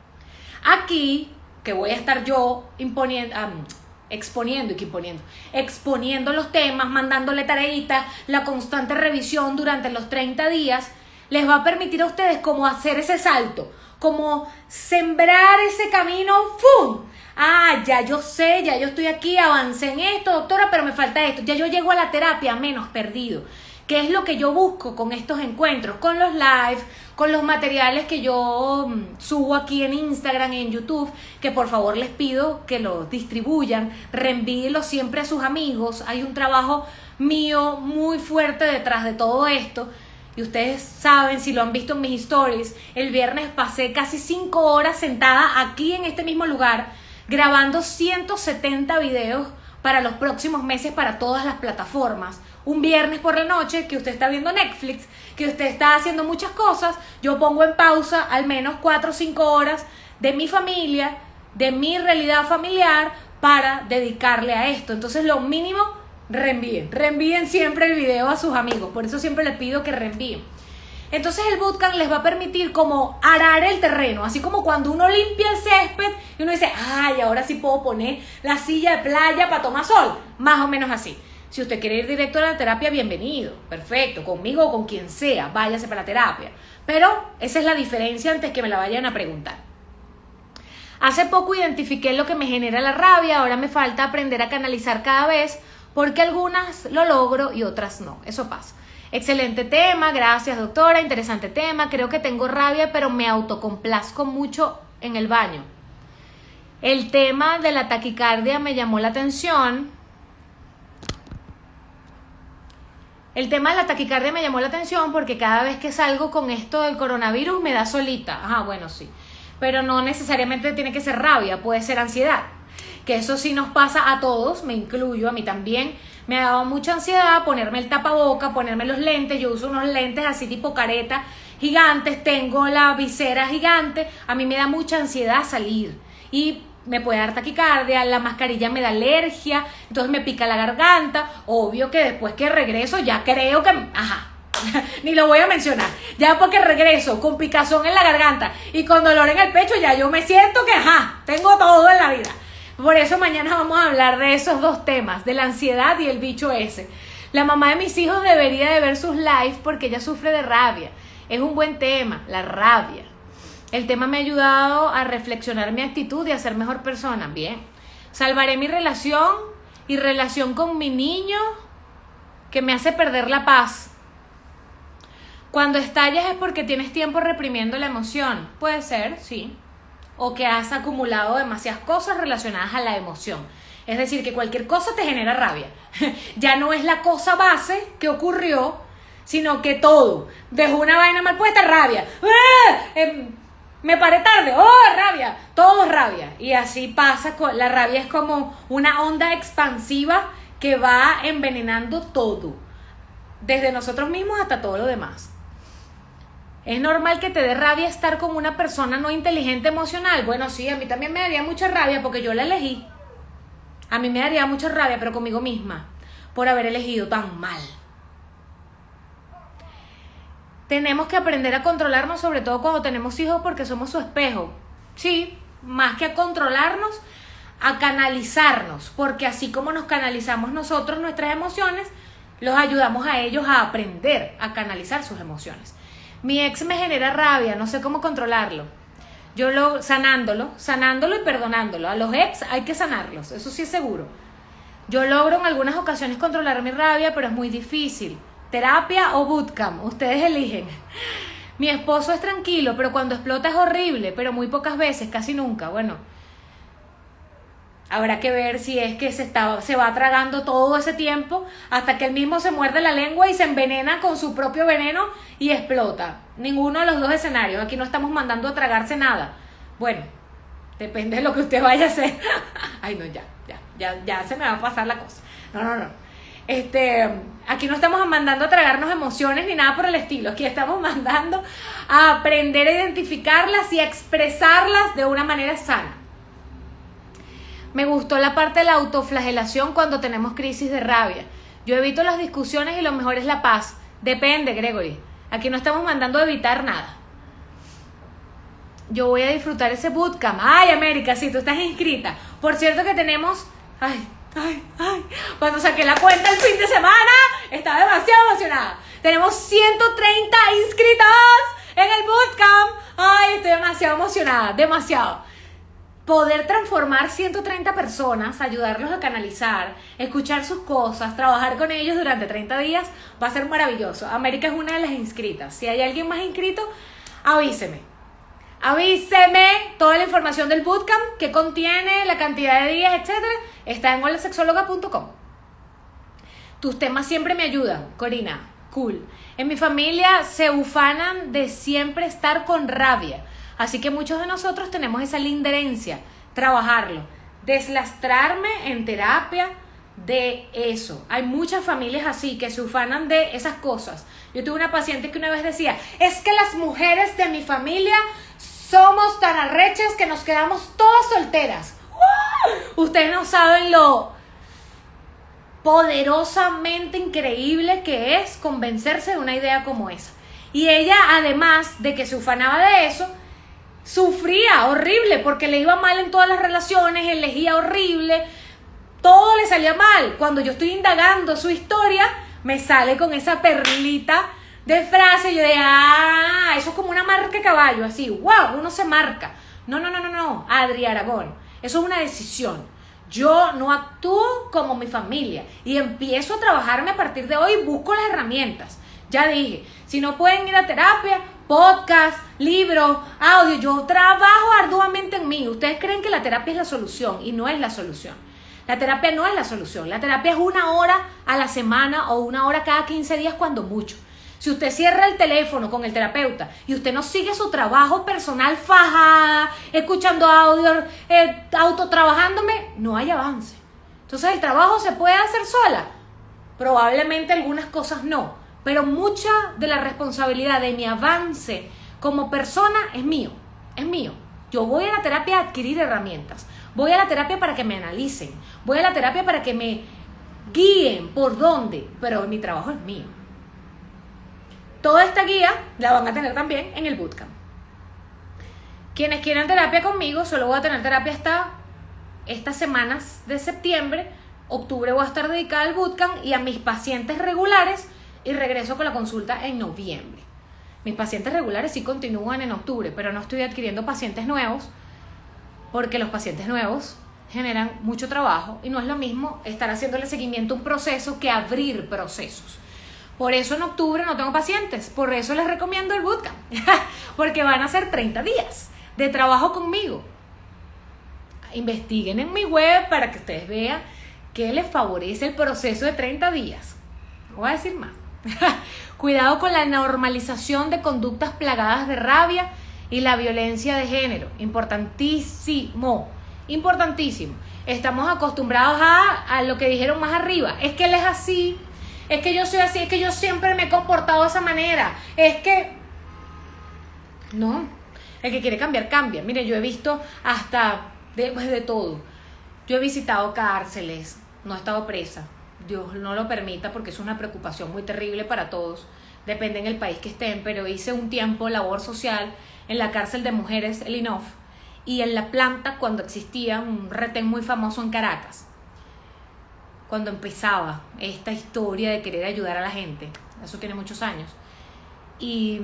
Aquí, que voy a estar yo imponiendo, um, exponiendo y que imponiendo, exponiendo los temas, mandándole tareitas, la constante revisión durante los treinta días, les va a permitir a ustedes como hacer ese salto, como sembrar ese camino, ¡fum! Ah, ya yo sé, ya yo estoy aquí, avancé en esto, doctora, pero me falta esto. Ya yo llego a la terapia menos perdido. ¿Qué es lo que yo busco con estos encuentros? Con los live, con los materiales que yo um, subo aquí en Instagram y en YouTube, que por favor les pido que los distribuyan, reenvíenlos siempre a sus amigos. Hay un trabajo mío muy fuerte detrás de todo esto. Y ustedes saben, si lo han visto en mis stories, el viernes pasé casi cinco horas sentada aquí en este mismo lugar, grabando ciento setenta videos para los próximos meses para todas las plataformas. Un viernes por la noche que usted está viendo Netflix, que usted está haciendo muchas cosas, yo pongo en pausa al menos cuatro o cinco horas de mi familia, de mi realidad familiar, para dedicarle a esto. Entonces lo mínimo, reenvíen, reenvíen siempre el video a sus amigos, por eso siempre les pido que reenvíen. Entonces el bootcamp les va a permitir como arar el terreno, así como cuando uno limpia el césped y uno dice, ay, ahora sí puedo poner la silla de playa para tomar sol, más o menos así. Si usted quiere ir directo a la terapia, bienvenido, perfecto, conmigo o con quien sea, váyase para la terapia. Pero esa es la diferencia antes que me la vayan a preguntar. Hace poco identifiqué lo que me genera la rabia, ahora me falta aprender a canalizar cada vez, porque algunas lo logro y otras no, eso pasa. Excelente tema, gracias doctora, interesante tema. Creo que tengo rabia, pero me autocomplazco mucho en el baño. El tema de la taquicardia me llamó la atención. El tema de la taquicardia me llamó la atención porque cada vez que salgo con esto del coronavirus me da solita. Ajá, bueno, sí. Pero no necesariamente tiene que ser rabia, puede ser ansiedad. Que eso sí nos pasa a todos, me incluyo, a mí también. Me ha dado mucha ansiedad ponerme el tapaboca, ponerme los lentes. Yo uso unos lentes así tipo careta gigantes, tengo la visera gigante. A mí me da mucha ansiedad salir y me puede dar taquicardia, la mascarilla me da alergia, entonces me pica la garganta. Obvio que después que regreso ya creo que... Ajá, ni lo voy a mencionar. Ya porque regreso con picazón en la garganta y con dolor en el pecho, ya yo me siento que ajá, tengo todo en la vida. Por eso mañana vamos a hablar de esos dos temas, de la ansiedad y el bicho ese. La mamá de mis hijos debería de ver sus lives porque ella sufre de rabia. Es un buen tema, la rabia. El tema me ha ayudado a reflexionar mi actitud y a ser mejor persona. Bien. Salvaré mi relación y relación con mi niño que me hace perder la paz. Cuando estallas es porque tienes tiempo reprimiendo la emoción. Puede ser, sí. O que has acumulado demasiadas cosas relacionadas a la emoción. Es decir, que cualquier cosa te genera rabia. Ya no es la cosa base que ocurrió, sino que todo. Dejó una vaina mal puesta, rabia. ¡Ah! Eh, me paré tarde, ¡oh, rabia! Todo es rabia. Y así pasa, la rabia es como una onda expansiva que va envenenando todo. Desde nosotros mismos hasta todo lo demás. ¿Es normal que te dé rabia estar con una persona no inteligente emocional? Bueno, sí, a mí también me daría mucha rabia porque yo la elegí. A mí me daría mucha rabia, pero conmigo misma, por haber elegido tan mal. Tenemos que aprender a controlarnos, sobre todo cuando tenemos hijos, porque somos su espejo. Sí, más que a controlarnos, a canalizarnos, porque así como nos canalizamos nosotros nuestras emociones, los ayudamos a ellos a aprender a canalizar sus emociones. Mi ex me genera rabia, no sé cómo controlarlo. Yo lo, sanándolo, sanándolo y perdonándolo. A los ex hay que sanarlos, eso sí es seguro. Yo logro en algunas ocasiones controlar mi rabia, pero es muy difícil. Terapia o bootcamp, ustedes eligen. Mi esposo es tranquilo, pero cuando explota es horrible, pero muy pocas veces, casi nunca. Bueno, habrá que ver si es que se, está, se va tragando todo ese tiempo hasta que él mismo se muerde la lengua y se envenena con su propio veneno y explota. Ninguno de los dos escenarios. Aquí no estamos mandando a tragarse nada. Bueno, depende de lo que usted vaya a hacer. Ay, no, ya, ya, ya, ya se me va a pasar la cosa. No, no, no. Este, aquí no estamos mandando a tragarnos emociones ni nada por el estilo. Aquí estamos mandando a aprender a identificarlas y a expresarlas de una manera sana. Me gustó la parte de la autoflagelación cuando tenemos crisis de rabia. Yo evito las discusiones y lo mejor es la paz. Depende, Gregory. Aquí no estamos mandando a evitar nada. Yo voy a disfrutar ese bootcamp. Ay, América, sí, tú estás inscrita. Por cierto que tenemos... Ay, ay, ay. Cuando saqué la cuenta el fin de semana, estaba demasiado emocionada. Tenemos ciento treinta inscritas en el bootcamp. Ay, estoy demasiado emocionada, demasiado. Poder transformar ciento treinta personas, ayudarlos a canalizar, escuchar sus cosas, trabajar con ellos durante treinta días, va a ser maravilloso. América es una de las inscritas. Si hay alguien más inscrito, avíseme. Avíseme. Toda la información del bootcamp, qué contiene, la cantidad de días, etcétera, está en hola sexóloga punto com. Tus temas siempre me ayudan, Corina. Cool. En mi familia se ufanan de siempre estar con rabia. Así que muchos de nosotros tenemos esa linda herencia, trabajarlo. deslastrarme en terapia de eso. Hay muchas familias así que se ufanan de esas cosas. Yo tuve una paciente que una vez decía, es que las mujeres de mi familia somos tan arrechas que nos quedamos todas solteras. ¡Uh! Ustedes no saben lo poderosamente increíble que es convencerse de una idea como esa. Y ella, además de que se ufanaba de eso, sufría horrible porque le iba mal en todas las relaciones, elegía horrible, todo le salía mal. Cuando yo estoy indagando su historia, me sale con esa perlita de frase y yo de, ah, eso es como una marca de caballo, así, wow, uno se marca. No, no, no, no, no, Adri Aragón, eso es una decisión. Yo no actúo como mi familia y empiezo a trabajarme a partir de hoy, busco las herramientas. Ya dije, si no pueden ir a terapia, podcast, libro, audio, yo trabajo arduamente en mí. Ustedes creen que la terapia es la solución y no es la solución. La terapia no es la solución. La terapia es una hora a la semana o una hora cada quince días cuando mucho. Si usted cierra el teléfono con el terapeuta y usted no sigue su trabajo personal fajada, escuchando audio, eh, autotrabajándome, no hay avance. Entonces, ¿el trabajo se puede hacer sola? Probablemente algunas cosas no. Pero mucha de la responsabilidad de mi avance como persona es mío, es mío. Yo voy a la terapia a adquirir herramientas, voy a la terapia para que me analicen, voy a la terapia para que me guíen por dónde, pero mi trabajo es mío. Toda esta guía la van a tener también en el bootcamp. Quienes quieran terapia conmigo, solo voy a tener terapia hasta estas semanas de septiembre. Octubre voy a estar dedicada al bootcamp y a mis pacientes regulares, y regreso con la consulta en noviembre. Mis pacientes regulares sí continúan en octubre, pero no estoy adquiriendo pacientes nuevos porque los pacientes nuevos generan mucho trabajo y no es lo mismo estar haciéndole seguimiento a un proceso que abrir procesos. Por eso en octubre no tengo pacientes, por eso les recomiendo el bootcamp, porque van a ser treinta días de trabajo conmigo. Investiguen en mi web para que ustedes vean qué les favorece el proceso de treinta días. No voy a decir más. Cuidado con la normalización de conductas plagadas de rabia y la violencia de género. Importantísimo, importantísimo. Estamos acostumbrados a, a lo que dijeron más arriba. Es que él es así, es que yo soy así, es que yo siempre me he comportado de esa manera. Es que... No, el que quiere cambiar, cambia. Mire, yo he visto hasta de, de todo. Yo he visitado cárceles, no he estado presa. Dios no lo permita porque es una preocupación muy terrible para todos, depende en el país que estén, pero hice un tiempo labor social en la cárcel de mujeres, el I N O F, y en la planta cuando existía un retén muy famoso en Caracas, cuando empezaba esta historia de querer ayudar a la gente, eso tiene muchos años, y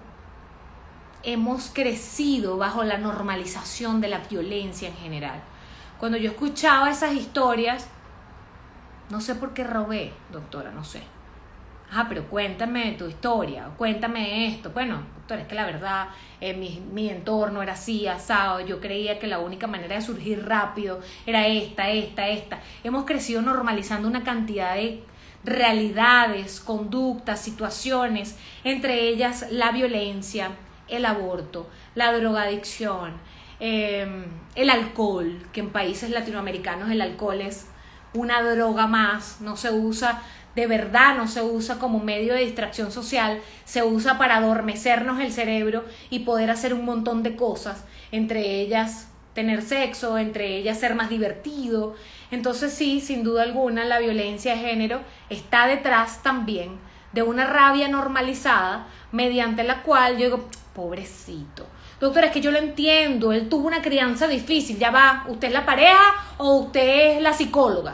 hemos crecido bajo la normalización de la violencia en general. Cuando yo escuchaba esas historias, no sé por qué robé, doctora, no sé. Ah, pero cuéntame tu historia, cuéntame esto. Bueno, doctora, es que la verdad, eh, mi, mi entorno era así, asado. Yo creía que la única manera de surgir rápido era esta, esta, esta. Hemos crecido normalizando una cantidad de realidades, conductas, situaciones, entre ellas la violencia, el aborto, la drogadicción, eh, el alcohol, que en países latinoamericanos el alcohol es una droga más, no se usa de verdad, no se usa como medio de distracción social, se usa para adormecernos el cerebro y poder hacer un montón de cosas, entre ellas tener sexo, entre ellas ser más divertido. Entonces sí, sin duda alguna, la violencia de género está detrás también de una rabia normalizada mediante la cual yo digo, pobrecito, doctora, es que yo lo entiendo, él tuvo una crianza difícil, ya va, ¿usted es la pareja o usted es la psicóloga?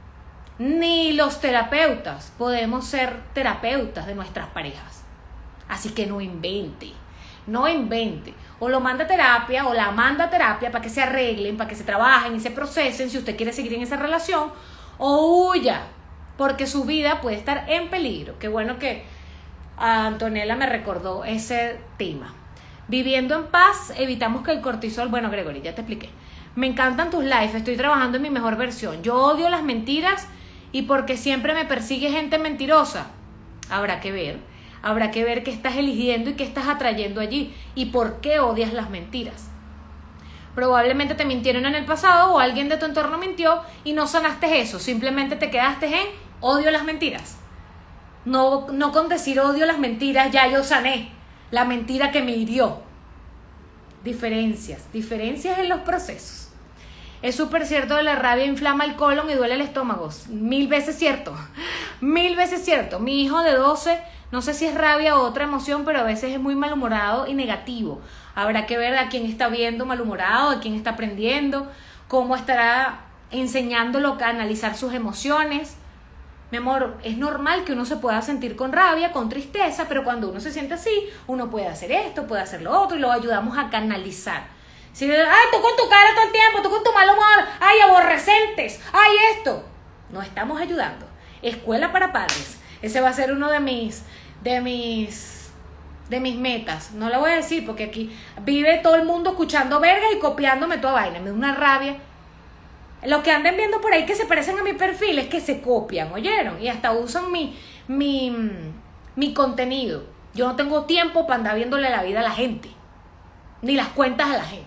Ni los terapeutas podemos ser terapeutas de nuestras parejas. Así que no invente, no invente. O lo manda a terapia o la manda a terapia para que se arreglen, para que se trabajen y se procesen si usted quiere seguir en esa relación, o huya, porque su vida puede estar en peligro. Qué bueno que Antonella me recordó ese tema. Viviendo en paz, evitamos que el cortisol... Bueno, Gregory, ya te expliqué. Me encantan tus lives, estoy trabajando en mi mejor versión. Yo odio las mentiras y porque siempre me persigue gente mentirosa. Habrá que ver, habrá que ver qué estás eligiendo y qué estás atrayendo allí y por qué odias las mentiras. Probablemente te mintieron en el pasado o alguien de tu entorno mintió y no sanaste eso. Simplemente te quedaste en odio las mentiras. No, no con decir odio las mentiras, ya yo sané la mentira que me hirió. Diferencias, diferencias en los procesos. Es súper cierto que la rabia inflama el colon y duele el estómago. Mil veces cierto. Mil veces cierto. Mi hijo de doce, no sé si es rabia o otra emoción, pero a veces es muy malhumorado y negativo. Habrá que ver a quién está viendo malhumorado, a quién está aprendiendo, cómo estará enseñándolo a analizar sus emociones. Mi amor, es normal que uno se pueda sentir con rabia, con tristeza, pero cuando uno se siente así, uno puede hacer esto, puede hacer lo otro y lo ayudamos a canalizar. Si, ay, tú con tu cara todo el tiempo, tú con tu mal humor, ay, aborrecentes, ay, esto. No estamos ayudando. Escuela para padres. Ese va a ser uno de mis, de mis, de mis metas. No lo voy a decir porque aquí vive todo el mundo escuchando verga y copiándome toda vaina. Me da una rabia. Lo que anden viendo por ahí que se parecen a mi perfil es que se copian, ¿oyeron? Y hasta usan mi, mi, mi contenido. Yo no tengo tiempo para andar viéndole la vida a la gente, ni las cuentas a la gente.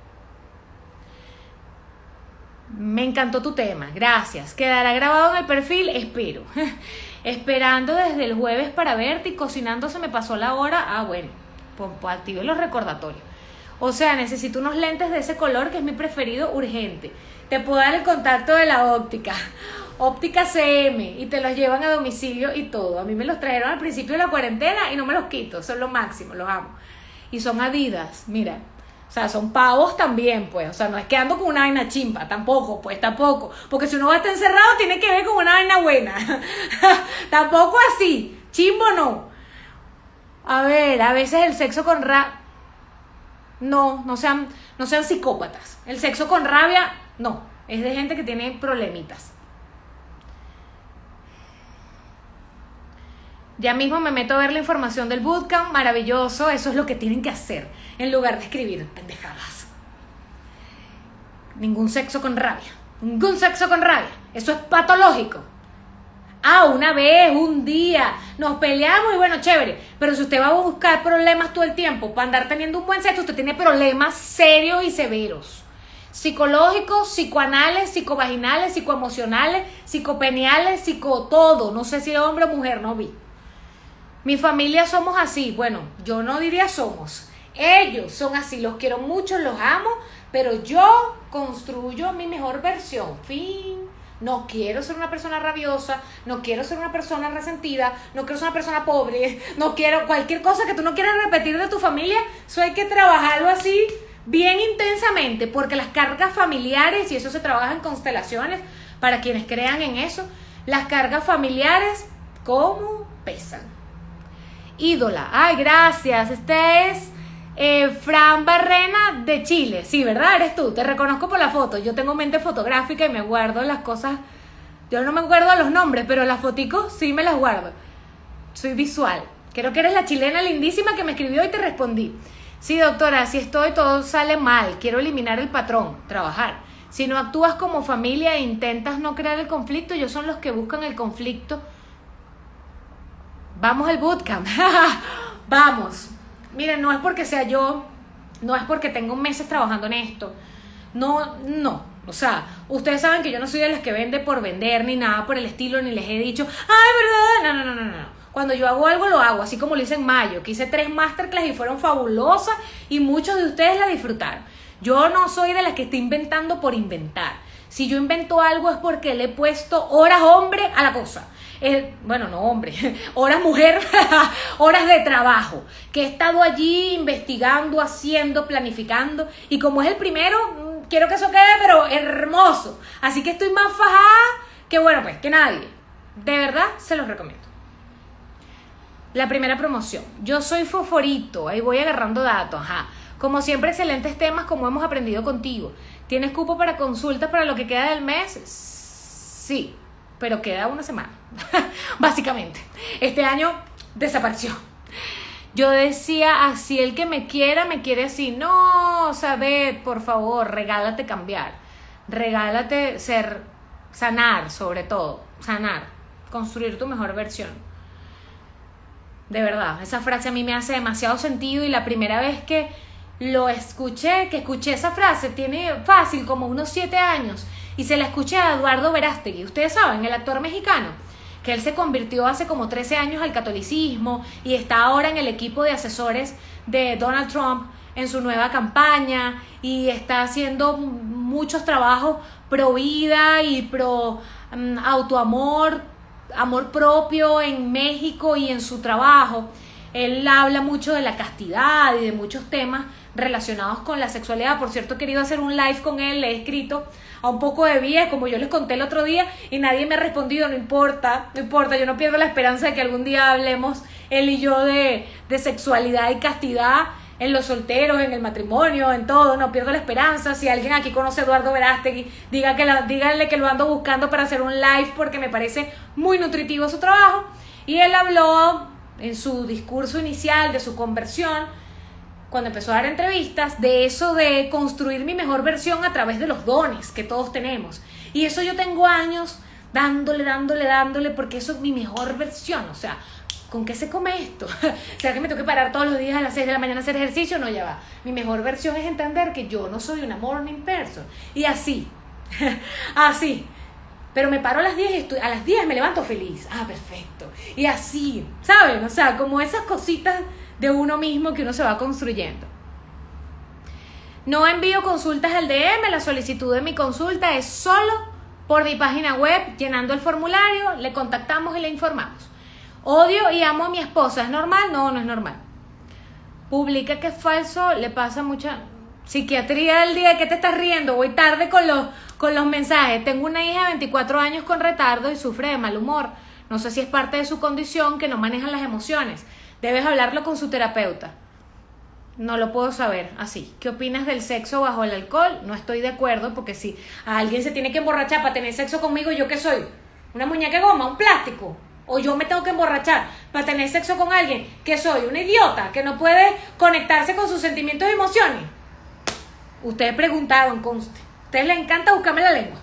Me encantó tu tema, gracias. Quedará grabado en el perfil, espero. Esperando desde el jueves para verte y cocinando se me pasó la hora. Ah, bueno, pues, pues active los recordatorios. O sea, necesito unos lentes de ese color que es mi preferido, urgente. Te puedo dar el contacto de la óptica, óptica C M, y te los llevan a domicilio y todo. A mí me los trajeron al principio de la cuarentena y no me los quito, son lo máximo, los amo. Y son Adidas, mira. O sea, son pavos también, pues. O sea, no es que ando con una vaina chimpa, tampoco, pues, tampoco. Porque si uno va a estar encerrado, tiene que ver con una vaina buena. Tampoco así, chimbo no. A ver, a veces el sexo con rabia... No, no sean, no sean psicópatas. El sexo con rabia, no. Es de gente que tiene problemitas. Ya mismo me meto a ver la información del bootcamp, maravilloso, eso es lo que tienen que hacer, en lugar de escribir pendejadas. Ningún sexo con rabia, ningún sexo con rabia, eso es patológico. Ah, una vez, un día, nos peleamos y bueno, chévere, pero si usted va a buscar problemas todo el tiempo para andar teniendo un buen sexo, usted tiene problemas serios y severos. Psicológicos, psicoanales, psicovaginales, psicoemocionales, psicopeniales, psico todo, no sé si es hombre o mujer, no vi. Mi familia somos así, bueno, yo no diría somos, ellos son así, los quiero mucho, los amo, pero yo construyo mi mejor versión, fin. No quiero ser una persona rabiosa, no quiero ser una persona resentida, no quiero ser una persona pobre, no quiero cualquier cosa que tú no quieras repetir de tu familia, eso hay que trabajarlo así bien intensamente, porque las cargas familiares, y eso se trabaja en constelaciones, para quienes crean en eso, las cargas familiares, ¿cómo pesan? Ídola, ay, gracias, este es eh, Fran Barrena de Chile, sí, ¿verdad? Eres tú, te reconozco por la foto, yo tengo mente fotográfica y me guardo las cosas, yo no me acuerdo de los nombres, pero las foticos sí me las guardo, soy visual, creo que eres la chilena lindísima que me escribió y te respondí. Sí, doctora, si estoy, todo sale mal, quiero eliminar el patrón, trabajar. Si no actúas como familia e intentas no crear el conflicto, ellos son los que buscan el conflicto. Vamos al bootcamp. Vamos. Miren, no es porque sea yo, no es porque tengo meses trabajando en esto. No, no. O sea, ustedes saben que yo no soy de las que vende por vender, ni nada por el estilo, ni les he dicho, ay, verdad, no, no, no, no, no. Cuando yo hago algo, lo hago, así como lo hice en mayo, que hice tres masterclass y fueron fabulosas y muchos de ustedes la disfrutaron. Yo no soy de las que está inventando por inventar. Si yo invento algo es porque le he puesto horas hombre a la cosa. Eh, bueno, no hombre, horas mujer, horas de trabajo, que he estado allí investigando, haciendo, planificando, y como es el primero, quiero que eso quede pero hermoso, así que estoy más fajada que bueno pues, que nadie, de verdad se los recomiendo. La primera promoción, yo soy Foforito, ahí voy agarrando datos, ajá. Como siempre, excelentes temas como hemos aprendido contigo. ¿Tienes cupo para consultas para lo que queda del mes? Sí, pero queda una semana, básicamente. Este año desapareció. Yo decía, así el que me quiera, me quiere así. No, sabe, por favor, regálate cambiar. Regálate ser, sanar sobre todo, sanar, construir tu mejor versión. De verdad, esa frase a mí me hace demasiado sentido y la primera vez que lo escuché, que escuché esa frase, tiene fácil como unos siete años, y se la escuché a Eduardo Verástegui. Ustedes saben, el actor mexicano, que él se convirtió hace como trece años al catolicismo y está ahora en el equipo de asesores de Donald Trump en su nueva campaña, y está haciendo muchos trabajos pro vida y pro um, autoamor, amor propio en México y en su trabajo. Él habla mucho de la castidad y de muchos temas relacionados con la sexualidad. Por cierto, he querido hacer un live con él, le he escrito a un poco de vías, como yo les conté el otro día, y nadie me ha respondido. No importa, no importa, yo no pierdo la esperanza de que algún día hablemos él y yo de, de sexualidad y castidad en los solteros, en el matrimonio, en todo. No pierdo la esperanza. Si alguien aquí conoce a Eduardo Verástegui, diga que la, díganle que lo ando buscando para hacer un live, porque me parece muy nutritivo su trabajo. Y él habló en su discurso inicial de su conversión, cuando empezó a dar entrevistas, de eso de construir mi mejor versión a través de los dones que todos tenemos. Y eso yo tengo años dándole, dándole, dándole, porque eso es mi mejor versión. O sea, ¿con qué se come esto? ¿Será que me tengo que parar todos los días a las seis de la mañana a hacer ejercicio? No, ya va. Mi mejor versión es entender que yo no soy una morning person. Y así, así. Pero me paro a las diez y estoy, a las diez me levanto feliz. Ah, perfecto. Y así, ¿saben? O sea, como esas cositas de uno mismo que uno se va construyendo. No envío consultas al D M, la solicitud de mi consulta es solo por mi página web, llenando el formulario, le contactamos y le informamos. Odio y amo a mi esposa, ¿es normal? No, no es normal. Publica que es falso, le pasa mucha psiquiatría del día. ¿Qué te estás riendo? Voy tarde con los, con los mensajes. Tengo una hija de veinticuatro años con retardo y sufre de mal humor. No sé si es parte de su condición, que no manejan las emociones. Debes hablarlo con su terapeuta. No lo puedo saber así. ¿Qué opinas del sexo bajo el alcohol? No estoy de acuerdo, porque si a alguien se tiene que emborrachar para tener sexo conmigo, ¿yo qué soy? ¿Una muñeca de goma? ¿Un plástico? ¿O yo me tengo que emborrachar para tener sexo con alguien? ¿Qué soy? ¿Una idiota que no puede conectarse con sus sentimientos y emociones? Ustedes preguntaron, conste. A ustedes les encanta buscarme la lengua.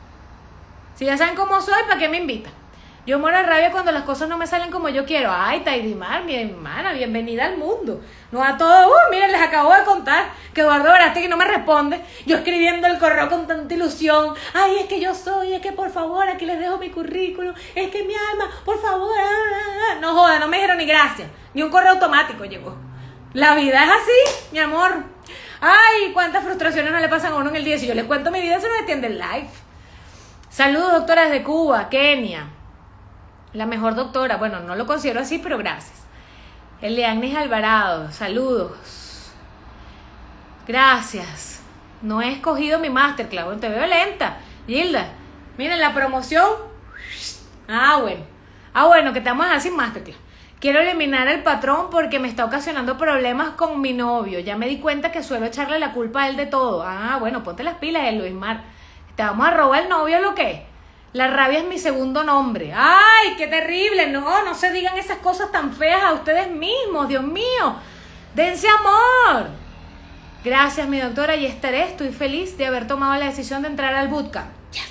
Si ya saben cómo soy, ¿para qué me invitan? Yo muero de rabia cuando las cosas no me salen como yo quiero. Ay, Taidimar, mi hermana, bienvenida al mundo. No a todo. Uh, miren, les acabo de contar que Eduardo Verástegui no me responde. Yo escribiendo el correo con tanta ilusión. Ay, es que yo soy, es que por favor, aquí les dejo mi currículum. Es que mi alma, por favor. No joda, no me dijeron ni gracias. Ni un correo automático llegó. La vida es así, mi amor. Ay, cuántas frustraciones no le pasan a uno en el día. Si yo les cuento mi vida, se nos atiende el live. Saludos, doctora, desde Cuba, Kenia. La mejor doctora, bueno, no lo considero así, pero gracias. Elianis Alvarado, saludos. Gracias. No he escogido mi masterclass. Bueno, te veo lenta, Gilda. Miren, la promoción. Ah, bueno. Ah, bueno, que te vamos a dejar sin masterclass. Quiero eliminar el patrón porque me está ocasionando problemas con mi novio. Ya me di cuenta que suelo echarle la culpa a él de todo. Ah, bueno, ponte las pilas, eh, Luis Mar. ¿Te vamos a robar el novio o lo que? La rabia es mi segundo nombre. ¡Ay, qué terrible! No, no se digan esas cosas tan feas a ustedes mismos, Dios mío. Dense amor. Gracias, mi doctora, y estaré. Estoy feliz de haber tomado la decisión de entrar al bootcamp. Yes.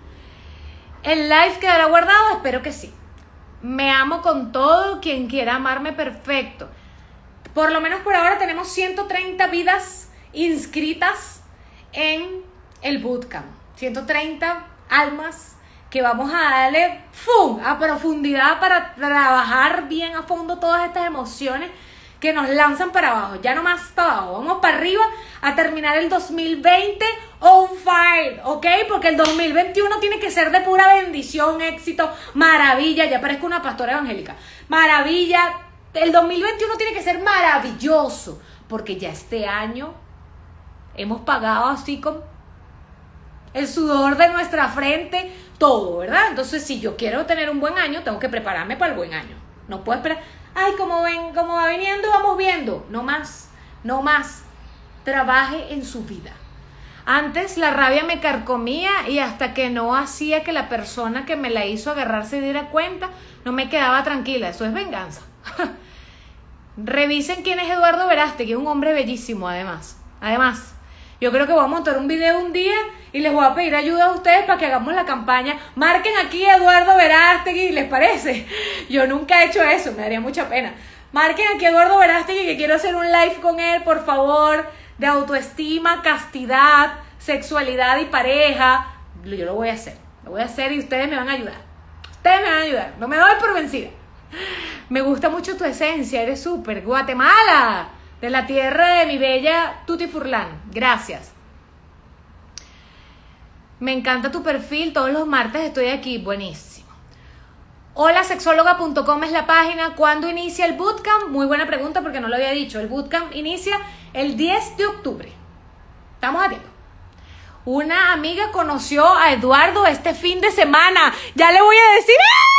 ¿El live quedará guardado? Espero que sí. Me amo con todo. Quien quiera amarme, perfecto. Por lo menos por ahora tenemos ciento treinta vidas inscritas en el bootcamp. ciento treinta almas que vamos a darle ¡fum! A profundidad para trabajar bien a fondo todas estas emociones que nos lanzan para abajo. Ya no más para abajo, vamos para arriba a terminar el dos mil veinte on fire, ¿ok? Porque el dos mil veintiuno tiene que ser de pura bendición, éxito, maravilla. Ya parezco una pastora evangélica. Maravilla. El dos mil veintiuno tiene que ser maravilloso, porque ya este año hemos pagado así con el sudor de nuestra frente, todo, ¿verdad? Entonces, si yo quiero tener un buen año, tengo que prepararme para el buen año. No puedo esperar, ay, como ven, como va viniendo, vamos viendo. No más, no más. Trabaje en su vida. Antes la rabia me carcomía y hasta que no hacía que la persona que me la hizo agarrar se diera cuenta, no me quedaba tranquila. Eso es venganza. Revisen quién es Eduardo Verástegui, es un hombre bellísimo, además. Además, yo creo que voy a montar un video un día y les voy a pedir ayuda a ustedes para que hagamos la campaña. Marquen aquí a Eduardo Verástegui, ¿les parece? Yo nunca he hecho eso, me daría mucha pena. Marquen aquí a Eduardo Verástegui que quiero hacer un live con él, por favor, de autoestima, castidad, sexualidad y pareja. Yo lo voy a hacer, lo voy a hacer y ustedes me van a ayudar. Ustedes me van a ayudar, no me doy por vencida. Me gusta mucho tu esencia, eres súper. Guatemala, de la tierra de mi bella Tuti Furlan, gracias. Me encanta tu perfil, todos los martes estoy aquí, buenísimo. hola sexóloga punto com es la página. ¿Cuándo inicia el bootcamp? Muy buena pregunta porque no lo había dicho. El bootcamp inicia el diez de octubre. Estamos a tiempo. Una amiga conoció a Eduardo este fin de semana. Ya le voy a decir.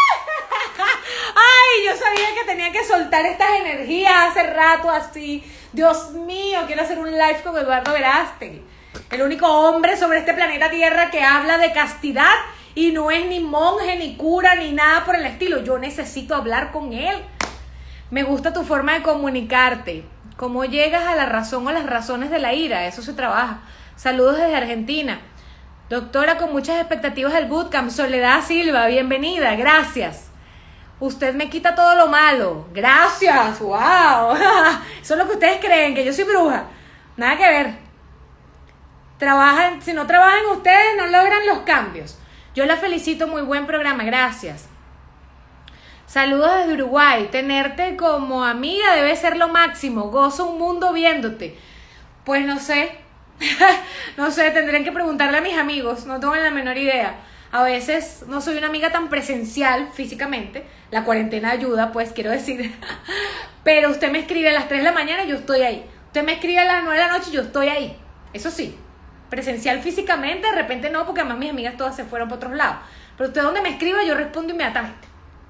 Ay, yo sabía que tenía que soltar estas energías hace rato así. Dios mío, quiero hacer un live con Eduardo Verástegui. El único hombre sobre este planeta Tierra que habla de castidad y no es ni monje, ni cura, ni nada por el estilo. Yo necesito hablar con él. Me gusta tu forma de comunicarte. ¿Cómo llegas a la razón o las razones de la ira? Eso se trabaja. Saludos desde Argentina. Doctora, con muchas expectativas del bootcamp. Soledad Silva, bienvenida. Gracias. Usted me quita todo lo malo. Gracias. Wow. Eso es lo que ustedes creen, que yo soy bruja. Nada que ver. Trabajan, si no trabajan ustedes, no logran los cambios. Yo la felicito, muy buen programa, gracias. Saludos desde Uruguay. Tenerte como amiga debe ser lo máximo. Gozo un mundo viéndote. Pues no sé. No sé, tendrían que preguntarle a mis amigos. No tengo la menor idea. A veces no soy una amiga tan presencial físicamente. La cuarentena ayuda, pues, quiero decir. Pero usted me escribe a las tres de la mañana y yo estoy ahí. Usted me escribe a las nueve de la noche y yo estoy ahí. Eso sí. Presencial físicamente, de repente no, porque además mis amigas todas se fueron para otros lados. Pero usted donde me escriba, yo respondo inmediatamente.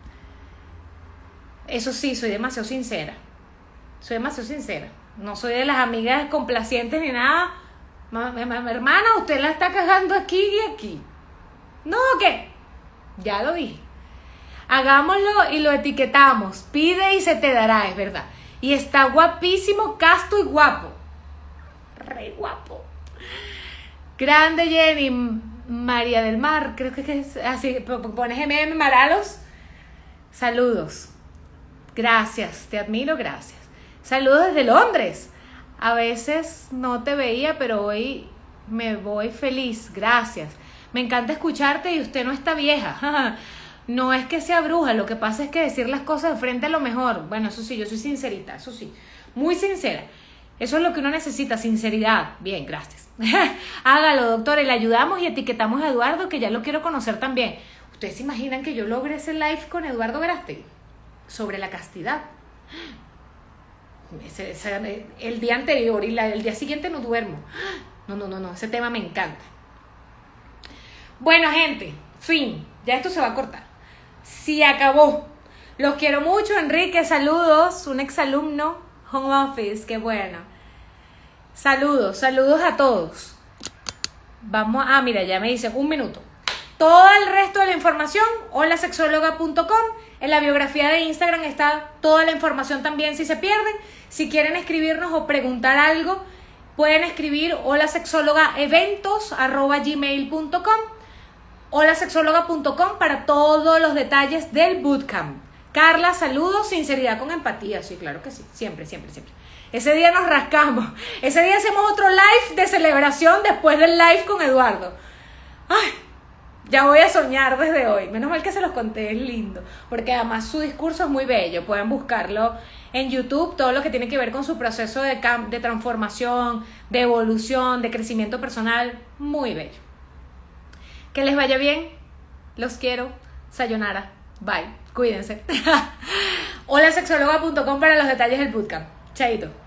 Eso sí, soy demasiado sincera. Soy demasiado sincera. No soy de las amigas complacientes ni nada. Hermana, usted la está cagando aquí y aquí. No, ¿qué? Ya lo dije. Hagámoslo y lo etiquetamos. Pide y se te dará, es verdad. Y está guapísimo, casto y guapo. Re guapo. Grande Jenny, María del Mar, creo que es así, pones M M Maralos. Saludos. Gracias, te admiro, gracias. Saludos desde Londres. A veces no te veía, pero hoy me voy feliz, gracias. Me encanta escucharte y usted no está vieja. No es que sea bruja, lo que pasa es que decir las cosas de frente es lo mejor. Bueno, eso sí, yo soy sincerita, eso sí, muy sincera. Eso es lo que uno necesita, sinceridad. Bien, gracias. Hágalo, doctora, y le ayudamos y etiquetamos a Eduardo, que ya lo quiero conocer también. ¿Ustedes se imaginan que yo logre ese live con Eduardo Verástegui sobre la castidad? Ese, ese, el día anterior y la, el día siguiente no duermo. No, no, no, no, ese tema me encanta. Bueno, gente, fin. Ya esto se va a cortar. Se acabó. Los quiero mucho, Enrique, saludos. Un exalumno, home office, qué bueno. Saludos, saludos a todos. Vamos a, ah, mira, ya me dicen un minuto. Todo el resto de la información, hola sexóloga punto com. En la biografía de Instagram está toda la información también si se pierden. Si quieren escribirnos o preguntar algo, pueden escribir hola sexóloga eventos arroba gmail punto com. hola sexóloga punto com para todos los detalles del bootcamp. Carla, saludos, sinceridad con empatía. Sí, claro que sí, siempre, siempre, siempre. Ese día nos rascamos. Ese día hacemos otro live de celebración después del live con Eduardo. Ay, ya voy a soñar desde hoy. Menos mal que se los conté, es lindo. Porque además su discurso es muy bello. Pueden buscarlo en YouTube, todo lo que tiene que ver con su proceso de, de transformación, de evolución, de crecimiento personal. Muy bello. Que les vaya bien. Los quiero. Sayonara. Bye. Cuídense. hola sexóloga punto com para los detalles del bootcamp. Chaito.